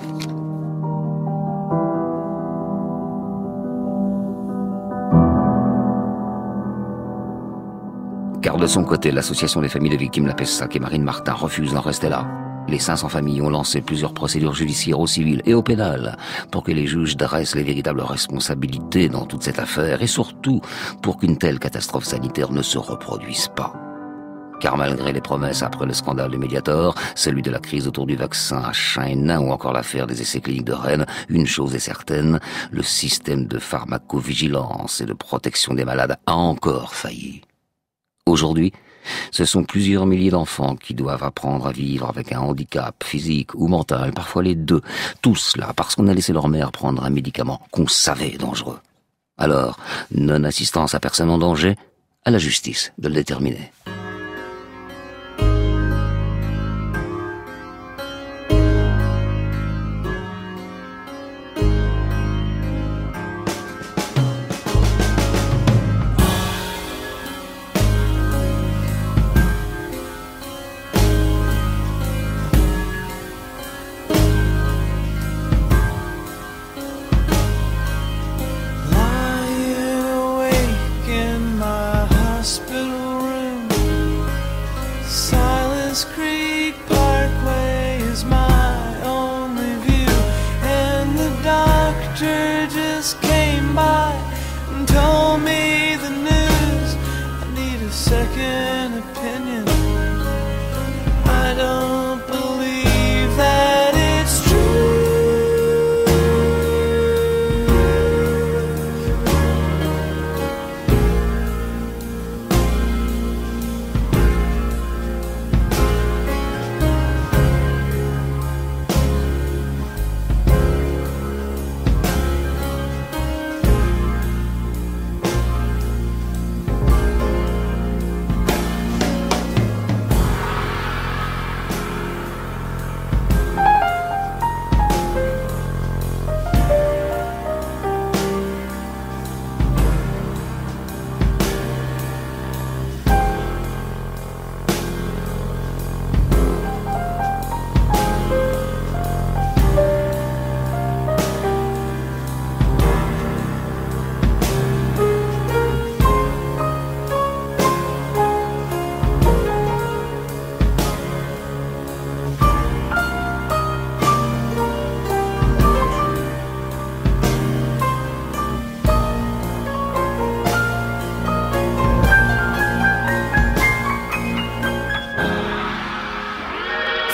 Car de son côté, l'association des familles de victimes La Pessac et Marine Martin refusent d'en rester là. Les cinq cents familles ont lancé plusieurs procédures judiciaires au civil et au pénal pour que les juges dressent les véritables responsabilités dans toute cette affaire et surtout pour qu'une telle catastrophe sanitaire ne se reproduise pas. Car malgré les promesses après le scandale du Mediator, celui de la crise autour du vaccin H un N un ou encore l'affaire des essais cliniques de Rennes, une chose est certaine, le système de pharmacovigilance et de protection des malades a encore failli. Aujourd'hui, ce sont plusieurs milliers d'enfants qui doivent apprendre à vivre avec un handicap physique ou mental, parfois les deux. Tout cela parce qu'on a laissé leur mère prendre un médicament qu'on savait dangereux. Alors, non-assistance à personne en danger, à la justice de le déterminer.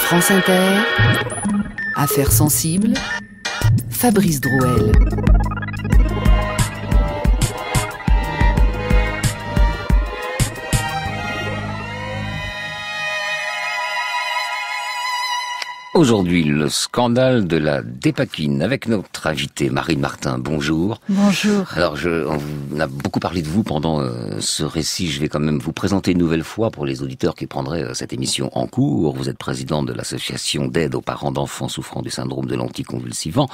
France Inter, Affaires sensibles, Fabrice Drouel. Aujourd'hui, le scandale de la dépakine avec notre invitée Marine Martin. Bonjour. Bonjour. Alors, je, on a beaucoup parlé de vous pendant euh, ce récit. Je vais quand même vous présenter une nouvelle fois pour les auditeurs qui prendraient euh, cette émission en cours. Vous êtes présidente de l'association d'aide aux parents d'enfants souffrant du syndrome de l'anticonvulsivant,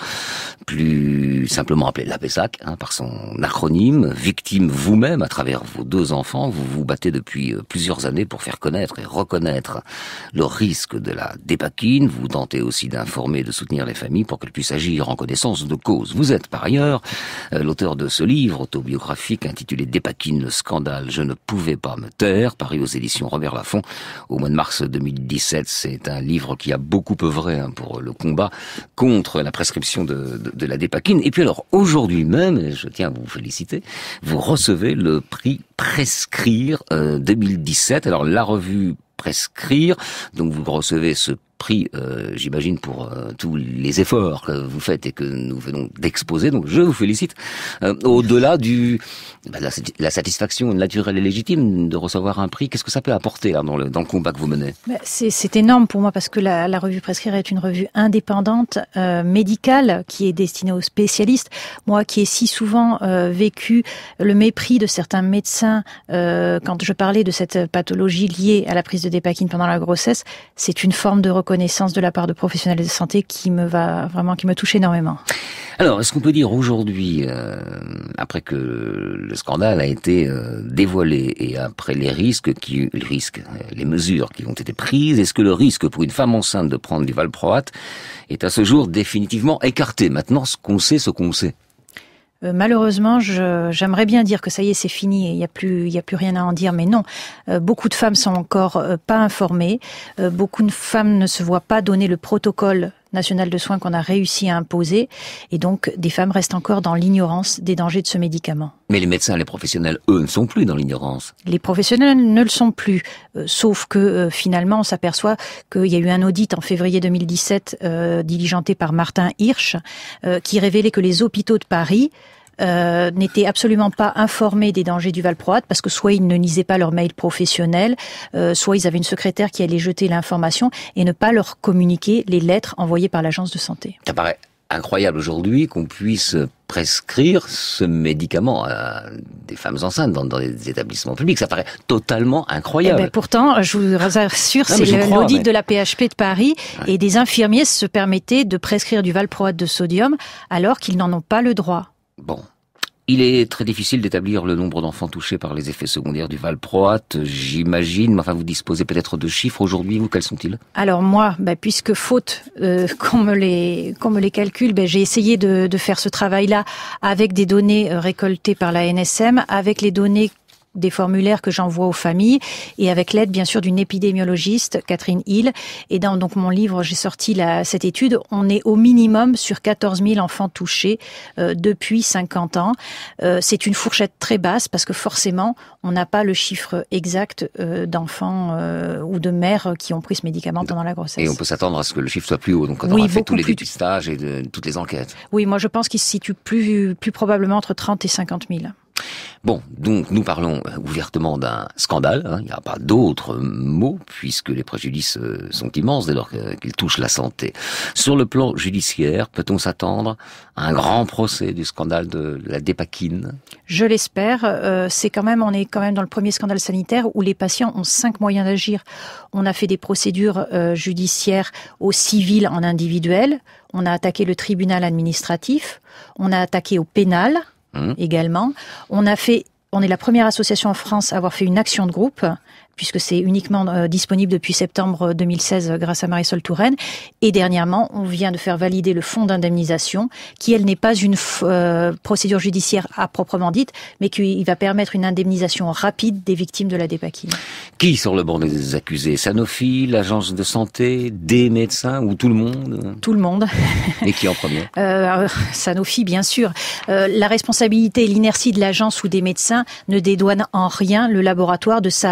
plus simplement appelé l'APESAC, hein, par son acronyme. Victime vous-même à travers vos deux enfants, vous vous battez depuis euh, plusieurs années pour faire connaître et reconnaître le risque de la dépakine. Vous tentez aussi d'informer et de soutenir les familles pour qu'elles puissent agir en connaissance de cause. Vous êtes par ailleurs euh, l'auteur de ce livre autobiographique intitulé Dépakine, le scandale, je ne pouvais pas me taire, paru aux éditions Robert Laffont au mois de mars deux mille dix-sept. C'est un livre qui a beaucoup œuvré hein, pour le combat contre la prescription de, de, de la dépakine. Et puis alors, aujourd'hui même, et je tiens à vous féliciter, vous recevez le prix Prescrire euh, deux mille dix-sept. Alors la revue Prescrire, donc vous recevez ce prix, euh, j'imagine, pour euh, tous les efforts que vous faites et que nous venons d'exposer. Donc je vous félicite. Euh, au-delà du bah, la, la satisfaction naturelle et légitime de recevoir un prix, qu'est-ce que ça peut apporter là, dans, le, dans le combat que vous menez? C'est, c'est énorme pour moi parce que la, la revue Prescrire est une revue indépendante, euh, médicale, qui est destinée aux spécialistes. Moi qui ai si souvent euh, vécu le mépris de certains médecins euh, quand je parlais de cette pathologie liée à la prise de dépakine pendant la grossesse, c'est une forme de reconnaissance connaissance de la part de professionnels de santé qui me va vraiment, qui me touche énormément. Alors, est-ce qu'on peut dire aujourd'hui, euh, après que le scandale a été euh, dévoilé et après les risques qui, les risques, les mesures qui ont été prises, est-ce que le risque pour une femme enceinte de prendre du valproate est à ce jour définitivement écarté? Maintenant, ce qu'on sait, ce qu'on sait. Euh, malheureusement, je, j'aimerais bien dire que ça y est, c'est fini et il n'y a plus, il y a plus rien à en dire, mais non. Euh, beaucoup de femmes sont encore euh, pas informées. Euh, beaucoup de femmes ne se voient pas donner le protocole national de soins qu'on a réussi à imposer, et donc des femmes restent encore dans l'ignorance des dangers de ce médicament. Mais les médecins, les professionnels, eux, ne sont plus dans l'ignorance. Les professionnels ne le sont plus, euh, sauf que euh, finalement on s'aperçoit qu'il y a eu un audit en février deux mille dix-sept euh, diligenté par Martin Hirsch euh, qui révélait que les hôpitaux de Paris Euh, n'étaient absolument pas informés des dangers du valproate parce que soit ils ne lisaient pas leur mail professionnel, euh, soit ils avaient une secrétaire qui allait jeter l'information et ne pas leur communiquer les lettres envoyées par l'agence de santé. Ça paraît incroyable aujourd'hui qu'on puisse prescrire ce médicament à des femmes enceintes dans, dans des établissements publics. Ça paraît totalement incroyable. Eh ben pourtant, je vous assure, non, c'est le, crois, l'audit mais... de la P H P de Paris ouais. Et des infirmiers se permettaient de prescrire du valproate de sodium alors qu'ils n'en ont pas le droit. Bon. Il est très difficile d'établir le nombre d'enfants touchés par les effets secondaires du valproate, j'imagine. Enfin, vous disposez peut-être de chiffres aujourd'hui, vous, quels sont-ils? Alors moi, bah, puisque faute euh, qu'on me les qu'on me les calcule, bah, j'ai essayé de, de faire ce travail-là avec des données euh, récoltées par la N S M, avec les données des formulaires que j'envoie aux familles et avec l'aide bien sûr d'une épidémiologiste, Catherine Hill. Et dans donc mon livre, j'ai sorti la, cette étude. On est au minimum sur quatorze mille enfants touchés euh, depuis cinquante ans. Euh, c'est une fourchette très basse parce que forcément, on n'a pas le chiffre exact euh, d'enfants euh, ou de mères qui ont pris ce médicament pendant la grossesse. Et on peut s'attendre à ce que le chiffre soit plus haut, donc quand on oui, aura fait tous les plus... dépistages et de, toutes les enquêtes. Oui, moi je pense qu'il se situe plus, plus probablement entre trente et cinquante mille. Bon, donc nous parlons ouvertement d'un scandale, hein, il n'y a pas d'autres mots, puisque les préjudices sont immenses dès lors qu'ils touchent la santé. Sur le plan judiciaire, peut-on s'attendre à un grand procès du scandale de la dépakine? Je l'espère. Euh, c'est quand même, on est quand même dans le premier scandale sanitaire où les patients ont cinq moyens d'agir. On a fait des procédures euh, judiciaires au civil en individuel, on a attaqué le tribunal administratif, on a attaqué au pénal, Mmh. également. On a fait, on est la première association en France à avoir fait une action de groupe, puisque c'est uniquement euh, disponible depuis septembre deux mille seize grâce à Marisol Touraine. Et dernièrement, on vient de faire valider le fonds d'indemnisation, qui, elle, n'est pas une euh, procédure judiciaire à proprement dite, mais qui va permettre une indemnisation rapide des victimes de la dépakine. Qui sur le banc des accusés? Sanofi, l'agence de santé, des médecins ou tout le monde? Tout le monde. Et qui en premier? euh, Sanofi, bien sûr. Euh, la responsabilité et l'inertie de l'agence ou des médecins ne dédouanent en rien le laboratoire de sa responsabilité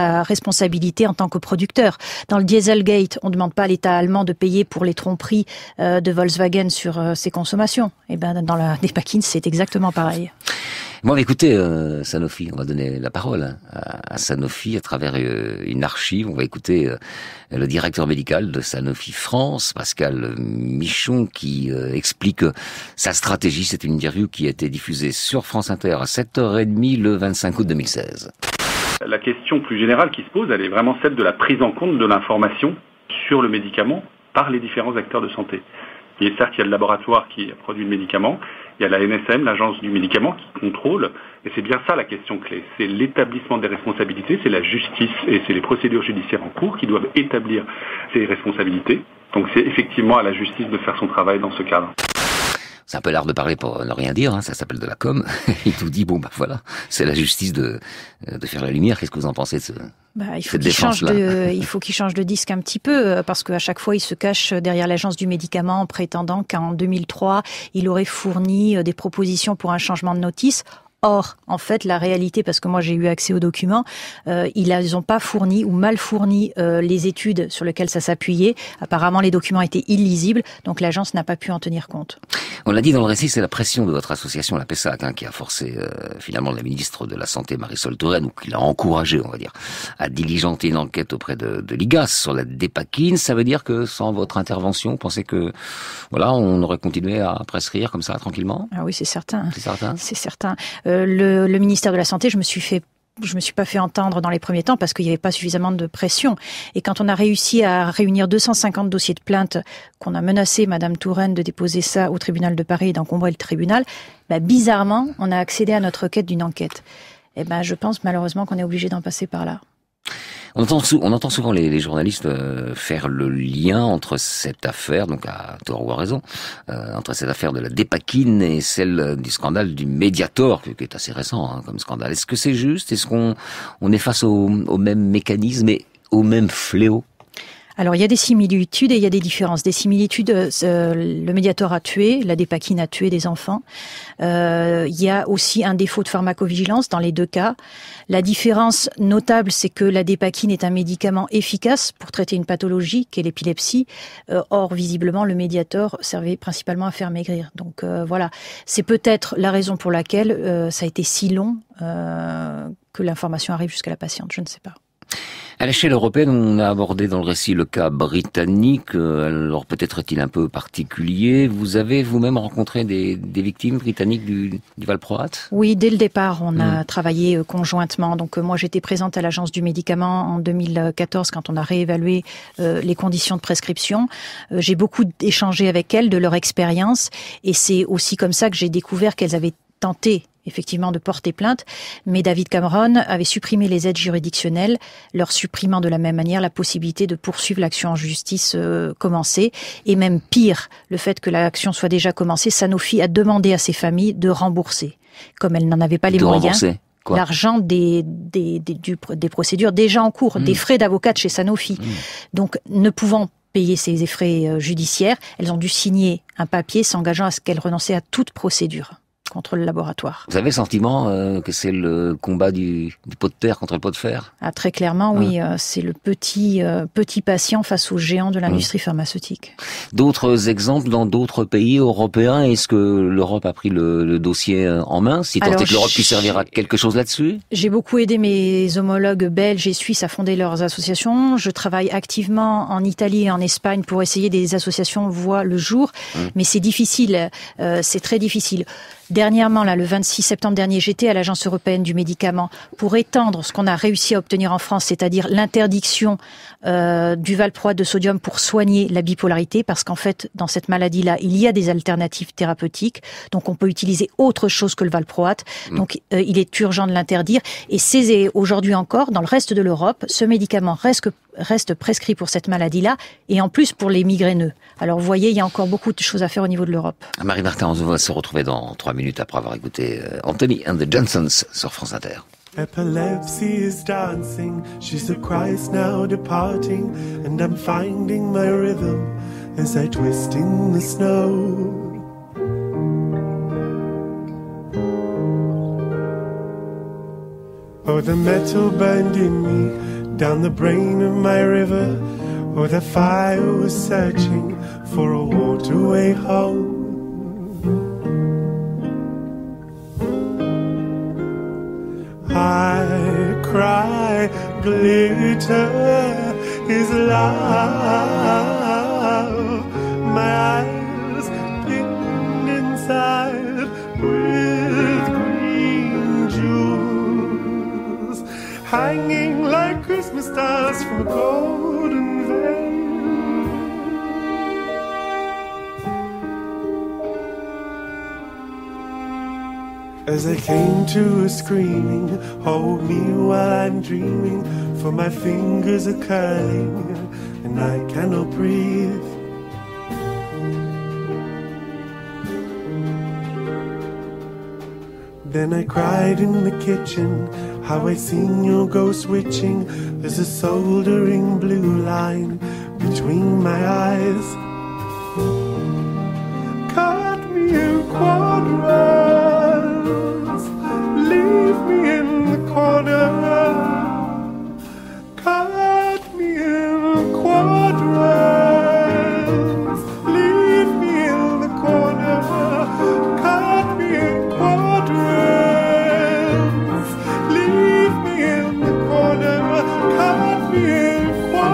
responsabilité en tant que producteur. Dans le Dieselgate, on ne demande pas à l'État allemand de payer pour les tromperies euh, de Volkswagen sur euh, ses consommations. Et ben dans la Dépakine, c'est exactement pareil. Bon, écoutez, euh, Sanofi, on va donner la parole hein, à, à Sanofi à travers euh, une archive. On va écouter euh, le directeur médical de Sanofi France, Pascal Michon, qui euh, explique sa stratégie. C'est une interview qui a été diffusée sur France Inter à sept heures trente le vingt-cinq août deux mille seize. La question plus générale qui se pose, elle est vraiment celle de la prise en compte de l'information sur le médicament par les différents acteurs de santé. Et certes, il y a le laboratoire qui produit le médicament, il y a la N S M, l'agence du médicament, qui contrôle, et c'est bien ça la question clé. C'est l'établissement des responsabilités, c'est la justice et c'est les procédures judiciaires en cours qui doivent établir ces responsabilités. Donc c'est effectivement à la justice de faire son travail dans ce cadre. C'est un peu l'art de parler pour ne rien dire, hein, ça s'appelle de la com. Il nous dit, bon bah voilà, c'est la justice de, de faire la lumière. Qu'est-ce que vous en pensez de ce... Bah, il faut qu'il change de, il faut qu'il change de disque un petit peu, parce qu'à chaque fois, il se cache derrière l'agence du médicament en prétendant qu'en deux mille trois, il aurait fourni des propositions pour un changement de notice. Or, en fait, la réalité, parce que moi j'ai eu accès aux documents, euh, ils n'ont pas fourni ou mal fourni euh, les études sur lesquelles ça s'appuyait. Apparemment, les documents étaient illisibles, donc l'agence n'a pas pu en tenir compte. On l'a dit dans le récit, c'est la pression de votre association, la PESAC, hein, qui a forcé euh, finalement la ministre de la Santé, Marisol Touraine, ou qui l'a encouragé, on va dire, à diligenter une enquête auprès de, de l'I G A S sur la Dépakine. Ça veut dire que sans votre intervention, vous pensez que voilà, on aurait continué à prescrire comme ça tranquillement? Ah oui, c'est certain. C'est certain. C'est certain. Euh, le, le ministère de la Santé, je me suis fait Je me suis pas fait entendre dans les premiers temps parce qu'il n'y avait pas suffisamment de pression. Et quand on a réussi à réunir deux cent cinquante dossiers de plainte, qu'on a menacé Madame Touraine de déposer ça au tribunal de Paris et d'encombrer le tribunal, bah, bizarrement, on a accédé à notre requête d'une enquête. Et ben, je pense malheureusement qu'on est obligé d'en passer par là. On entend, sou- on entend souvent les, les journalistes euh, faire le lien entre cette affaire, donc à tort ou à raison, euh, entre cette affaire de la Dépakine et celle du scandale du Mediator, qui, qui est assez récent hein, comme scandale. Est-ce que c'est juste? Est-ce qu'on on est face au, au même mécanisme et au même fléau? Alors, il y a des similitudes et il y a des différences. Des similitudes, euh, le Mediator a tué, la Dépakine a tué des enfants. Euh, il y a aussi un défaut de pharmacovigilance dans les deux cas. La différence notable, c'est que la Dépakine est un médicament efficace pour traiter une pathologie qu'est l'épilepsie. Euh, or, visiblement, le Mediator servait principalement à faire maigrir. Donc euh, voilà, c'est peut-être la raison pour laquelle euh, ça a été si long euh, que l'information arrive jusqu'à la patiente. Je ne sais pas. À l'échelle européenne, on a abordé dans le récit le cas britannique. Alors peut-être est-il un peu particulier. Vous avez vous-même rencontré des, des victimes britanniques du, du valproate? Oui, dès le départ, on mmh. a travaillé conjointement. Donc moi, j'étais présente à l'Agence du médicament en deux mille quatorze quand on a réévalué euh, les conditions de prescription. Euh, j'ai beaucoup échangé avec elles de leur expérience et c'est aussi comme ça que j'ai découvert qu'elles avaient tenté effectivement de porter plainte, mais David Cameron avait supprimé les aides juridictionnelles, leur supprimant de la même manière la possibilité de poursuivre l'action en justice euh, commencée, et même pire, le fait que l'action soit déjà commencée, Sanofi a demandé à ses familles de rembourser, comme elles n'en avaient pas les de moyens. Quoi L'argent des, des, des, du, des procédures déjà en cours, mmh. des frais d'avocat chez Sanofi. Mmh. Donc, ne pouvant payer ces frais judiciaires, elles ont dû signer un papier s'engageant à ce qu'elles renonçaient à toute procédure contre le laboratoire. Vous avez le sentiment euh, que c'est le combat du, du pot de terre contre le pot de fer? Ah, très clairement, oui. Hein. Euh, c'est le petit euh, petit patient face aux géants de l'industrie mmh. pharmaceutique. D'autres exemples dans d'autres pays européens? Est-ce que l'Europe a pris le, le dossier en main? Si tant est que l'Europe puisse servir à quelque chose là-dessus? J'ai beaucoup aidé mes homologues belges et suisses à fonder leurs associations. Je travaille activement en Italie et en Espagne pour essayer des associations voient le jour. Mmh. Mais c'est difficile. Euh, c'est très difficile. Dernièrement, là, le vingt-six septembre dernier, j'étais à l'Agence européenne du médicament pour étendre ce qu'on a réussi à obtenir en France, c'est-à-dire l'interdiction euh, du valproate de sodium pour soigner la bipolarité, parce qu'en fait, dans cette maladie-là, il y a des alternatives thérapeutiques, donc on peut utiliser autre chose que le valproate. Mmh. Donc, euh, il est urgent de l'interdire. Et c'est aujourd'hui encore, dans le reste de l'Europe, ce médicament reste reste prescrit pour cette maladie-là, et en plus pour les migraineux. Alors vous voyez, il y a encore beaucoup de choses à faire au niveau de l'Europe. Marie Martin, on va se retrouver dans trois minutes après avoir écouté Anthony and the Johnsons sur France Inter. Epilepsy is dancing, she's the Christ now departing, and I'm finding my rhythm as I twist in the snow. Oh, the metal band in me down the brain of my river, where the fire was searching for a waterway home. I cry, glitter is love. My eyes pinned inside with green jewels, hanging like Christmas stars from a golden veil. As I came to a screaming, hold me while I'm dreaming, for my fingers are curling and I cannot breathe. Then I cried in the kitchen, how I seen your ghost witching. There's a soldering blue line between my eyes. Cut me in quadrants, leave me in the corner. Cut me in quadrants, leave me in the corner. Cut me in quadrants, leave me in the corner. Cut me in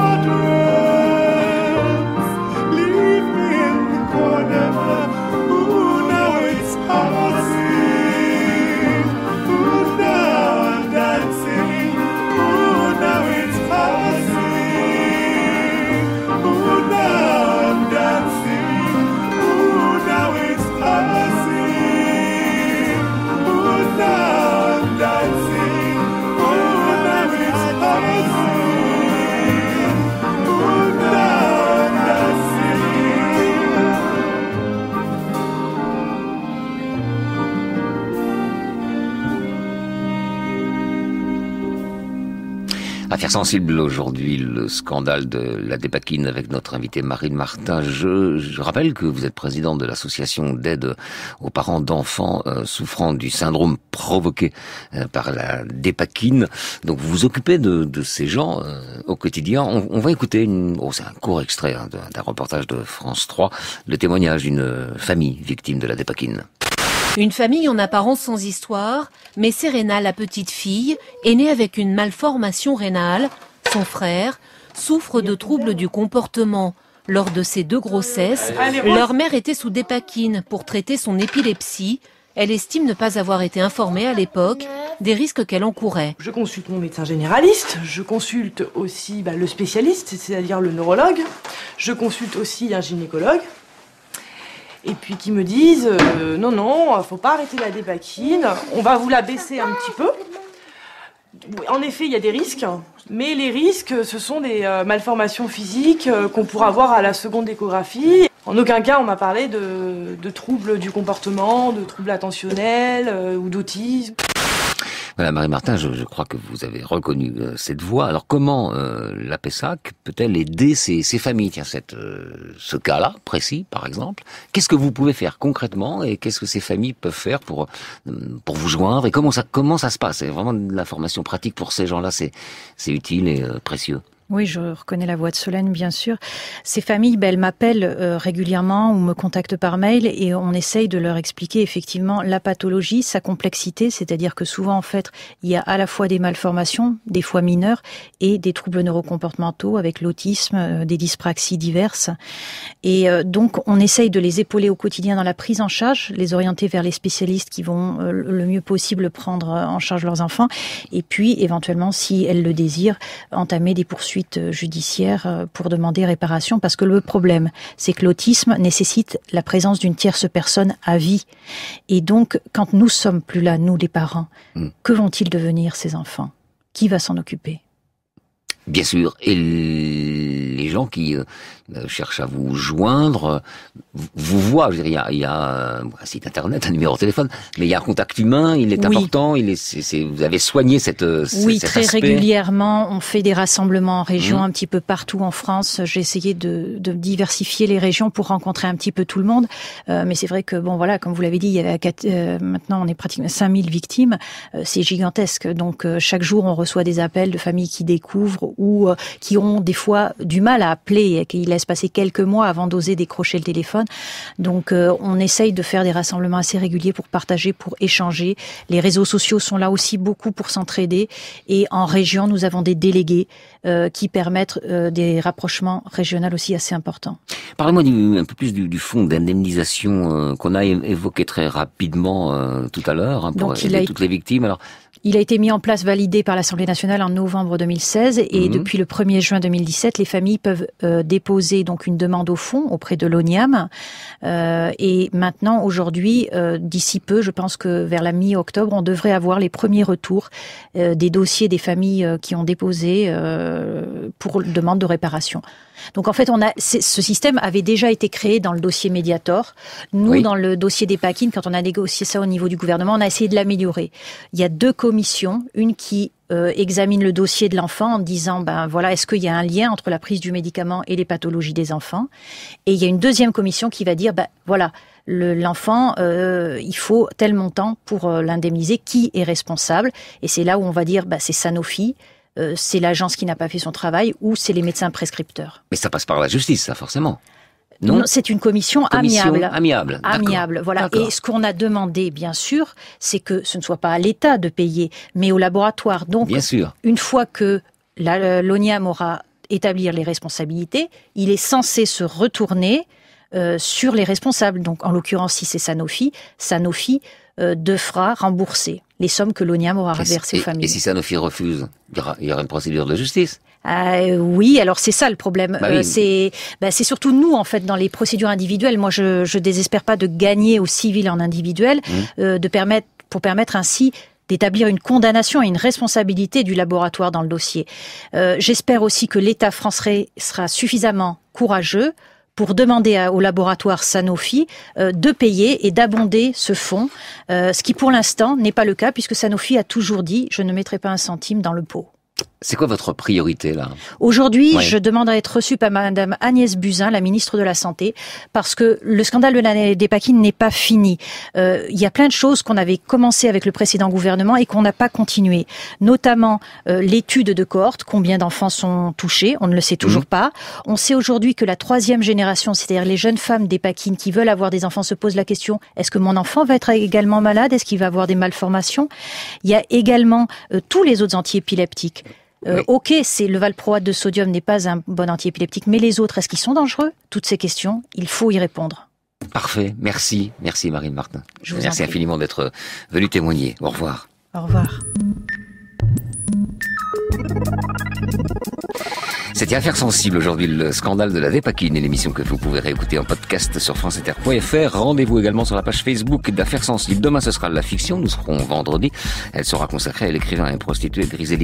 quadrants, leave me in the corner. Ooh, now it's passing. Ooh, now I'm dancing. Ooh, now it's passing. Ooh, now I'm dancing. Ooh, now it's passing. Ooh, now I'm dancing. Ooh, now it's passing. Ooh, now I'm dancing. Affaire sensible aujourd'hui, le scandale de la Dépakine avec notre invitée Marine Martin. Je, je rappelle que vous êtes présidente de l'association d'aide aux parents d'enfants euh, souffrant du syndrome provoqué euh, par la Dépakine. Donc vous vous occupez de, de ces gens euh, au quotidien. On, on va écouter, une, oh, c'est un court extrait hein, d'un reportage de France trois, le témoignage d'une famille victime de la Dépakine. Une famille en apparence sans histoire, mais Serena, la petite fille, est née avec une malformation rénale. Son frère souffre de troubles du comportement. Lors de ses deux grossesses, leur mère était sous Dépakine pour traiter son épilepsie. Elle estime ne pas avoir été informée à l'époque des risques qu'elle encourait. Je consulte mon médecin généraliste, je consulte aussi bah, le spécialiste, c'est-à-dire le neurologue. Je consulte aussi un gynécologue. Et puis qui me disent euh, non, non, faut pas arrêter la Dépakine, on va vous la baisser un petit peu. En effet, il y a des risques, mais les risques, ce sont des euh, malformations physiques euh, qu'on pourra voir à la seconde échographie. En aucun cas, on m'a parlé de, de troubles du comportement, de troubles attentionnels euh, ou d'autisme. Voilà, Marie Martin, je, je crois que vous avez reconnu euh, cette voix. Alors comment euh, la Pessac peut-elle aider ces, ces familles? Tiens, cette, euh, ce cas-là précis, par exemple. Qu'est-ce que vous pouvez faire concrètement et qu'est-ce que ces familles peuvent faire pour euh, pour vous joindre et comment ça comment ça se passe? C'est vraiment de l'information pratique pour ces gens-là, c'est c'est utile et euh, précieux. Oui, je reconnais la voix de Solène, bien sûr. Ces familles, ben, elles m'appellent euh, régulièrement ou me contactent par mail et on essaye de leur expliquer effectivement la pathologie, sa complexité, c'est-à-dire que souvent, en fait, il y a à la fois des malformations, des fois mineures, et des troubles neurocomportementaux avec l'autisme, euh, des dyspraxies diverses. Et euh, donc, on essaye de les épauler au quotidien dans la prise en charge, les orienter vers les spécialistes qui vont euh, le mieux possible prendre en charge leurs enfants, et puis, éventuellement, si elles le désirent, entamer des poursuites judiciaire pour demander réparation, parce que le problème, c'est que l'autisme nécessite la présence d'une tierce personne à vie. Et donc, quand nous sommes plus là, nous les parents, mmh. que vont-ils devenir ces enfants? Qui va s'en occuper? Bien sûr, et les gens qui euh, cherchent à vous joindre, vous voient, je veux dire, il y a, il y a un site internet, un numéro de téléphone, mais il y a un contact humain, il est oui. important, il est, c'est, c'est, vous avez soigné cette, oui, cet très aspect. Régulièrement, on fait des rassemblements en région, mmh. un petit peu partout en France. J'ai essayé de, de diversifier les régions pour rencontrer un petit peu tout le monde, euh, mais c'est vrai que, bon voilà, comme vous l'avez dit, il y avait quatre, euh, maintenant on est pratiquement cinq mille victimes, euh, c'est gigantesque, donc euh, chaque jour on reçoit des appels de familles qui découvrent ou euh, qui ont des fois du mal à appeler et qui laissent passer quelques mois avant d'oser décrocher le téléphone. Donc euh, on essaye de faire des rassemblements assez réguliers pour partager, pour échanger. Les réseaux sociaux sont là aussi beaucoup pour s'entraider. Et en région, nous avons des délégués euh, qui permettent euh, des rapprochements régionaux aussi assez importants. Parlez-moi du, un peu plus du, du fonds d'indemnisation euh, qu'on a évoqué très rapidement euh, tout à l'heure hein, pour Donc, aider toutes les victimes. Alors, il a été mis en place, validé par l'Assemblée nationale en novembre deux mille seize et mmh. depuis le premier juin deux mille dix-sept, les familles peuvent euh, déposer donc une demande au fond auprès de l'O N I A M. Euh, et maintenant, aujourd'hui, euh, d'ici peu, je pense que vers la mi-octobre, on devrait avoir les premiers retours euh, des dossiers des familles euh, qui ont déposé euh, pour demande de réparation. Donc en fait, on a ce système avait déjà été créé dans le dossier Mediator. Nous, oui. dans le dossier des Paquines, quand on a négocié ça au niveau du gouvernement, on a essayé de l'améliorer. Il y a deux commissions, une qui euh, examine le dossier de l'enfant en disant, ben voilà, est-ce qu'il y a un lien entre la prise du médicament et les pathologies des enfants ? Et il y a une deuxième commission qui va dire, ben voilà, le, l'enfant, euh, il faut tel montant pour euh, l'indemniser. Qui est responsable ? Et c'est là où on va dire, ben c'est Sanofi. Euh, c'est l'agence qui n'a pas fait son travail ou c'est les médecins prescripteurs. Mais ça passe par la justice, ça, forcément. Non, non c'est une commission, commission amiable. Amiable. Amiable, voilà. D'accord. Et ce qu'on a demandé, bien sûr, c'est que ce ne soit pas à l'État de payer, mais au laboratoire. Donc, bien sûr. Une fois que la, l'O N I A M aura établi les responsabilités, il est censé se retourner euh, sur les responsables. Donc, en l'occurrence, si c'est Sanofi, Sanofi euh, devra rembourser les sommes que l'O N I A M aura versées aux familles. Et si Sanofi refuse, il y aura, il y aura une procédure de justice. Euh, oui, alors c'est ça le problème. Bah oui. euh, c'est, bah, c'est surtout nous en fait dans les procédures individuelles. Moi, je, je désespère pas de gagner au civil en individuel, mmh. euh, de permettre, pour permettre ainsi d'établir une condamnation et une responsabilité du laboratoire dans le dossier. Euh, j'espère aussi que l'État français sera suffisamment courageux pour demander à, au laboratoire Sanofi euh, de payer et d'abonder ce fonds, euh, ce qui pour l'instant n'est pas le cas puisque Sanofi a toujours dit « je ne mettrai pas un centime dans le pot ». C'est quoi votre priorité, là ? Aujourd'hui, ouais. je demande à être reçue par Madame Agnès Buzyn, la ministre de la Santé, parce que le scandale de la, des Paquines n'est pas fini. Euh, il y a plein de choses qu'on avait commencé avec le précédent gouvernement et qu'on n'a pas continué. Notamment euh, l'étude de cohorte, combien d'enfants sont touchés, on ne le sait toujours mmh. pas. On sait aujourd'hui que la troisième génération, c'est-à-dire les jeunes femmes des Paquines qui veulent avoir des enfants, se posent la question, est-ce que mon enfant va être également malade ? Est-ce qu'il va avoir des malformations ? Il y a également euh, tous les autres antiépileptiques. Euh, oui. Ok, c'est le valproate de sodium n'est pas un bon antiépileptique, mais les autres, est-ce qu'ils sont dangereux ? Toutes ces questions, il faut y répondre. Parfait, merci, merci Marine Martin. Je vous merci infiniment d'être venue témoigner. Au revoir. Au revoir. C'était Affaires sensibles aujourd'hui, le scandale de la Dépakine, et l'émission que vous pouvez réécouter en podcast sur franceinter point f r. Rendez-vous également sur la page Facebook d'Affaires sensibles. Demain, ce sera la fiction. Nous serons vendredi. Elle sera consacrée à l'écrivain et prostituée Griselda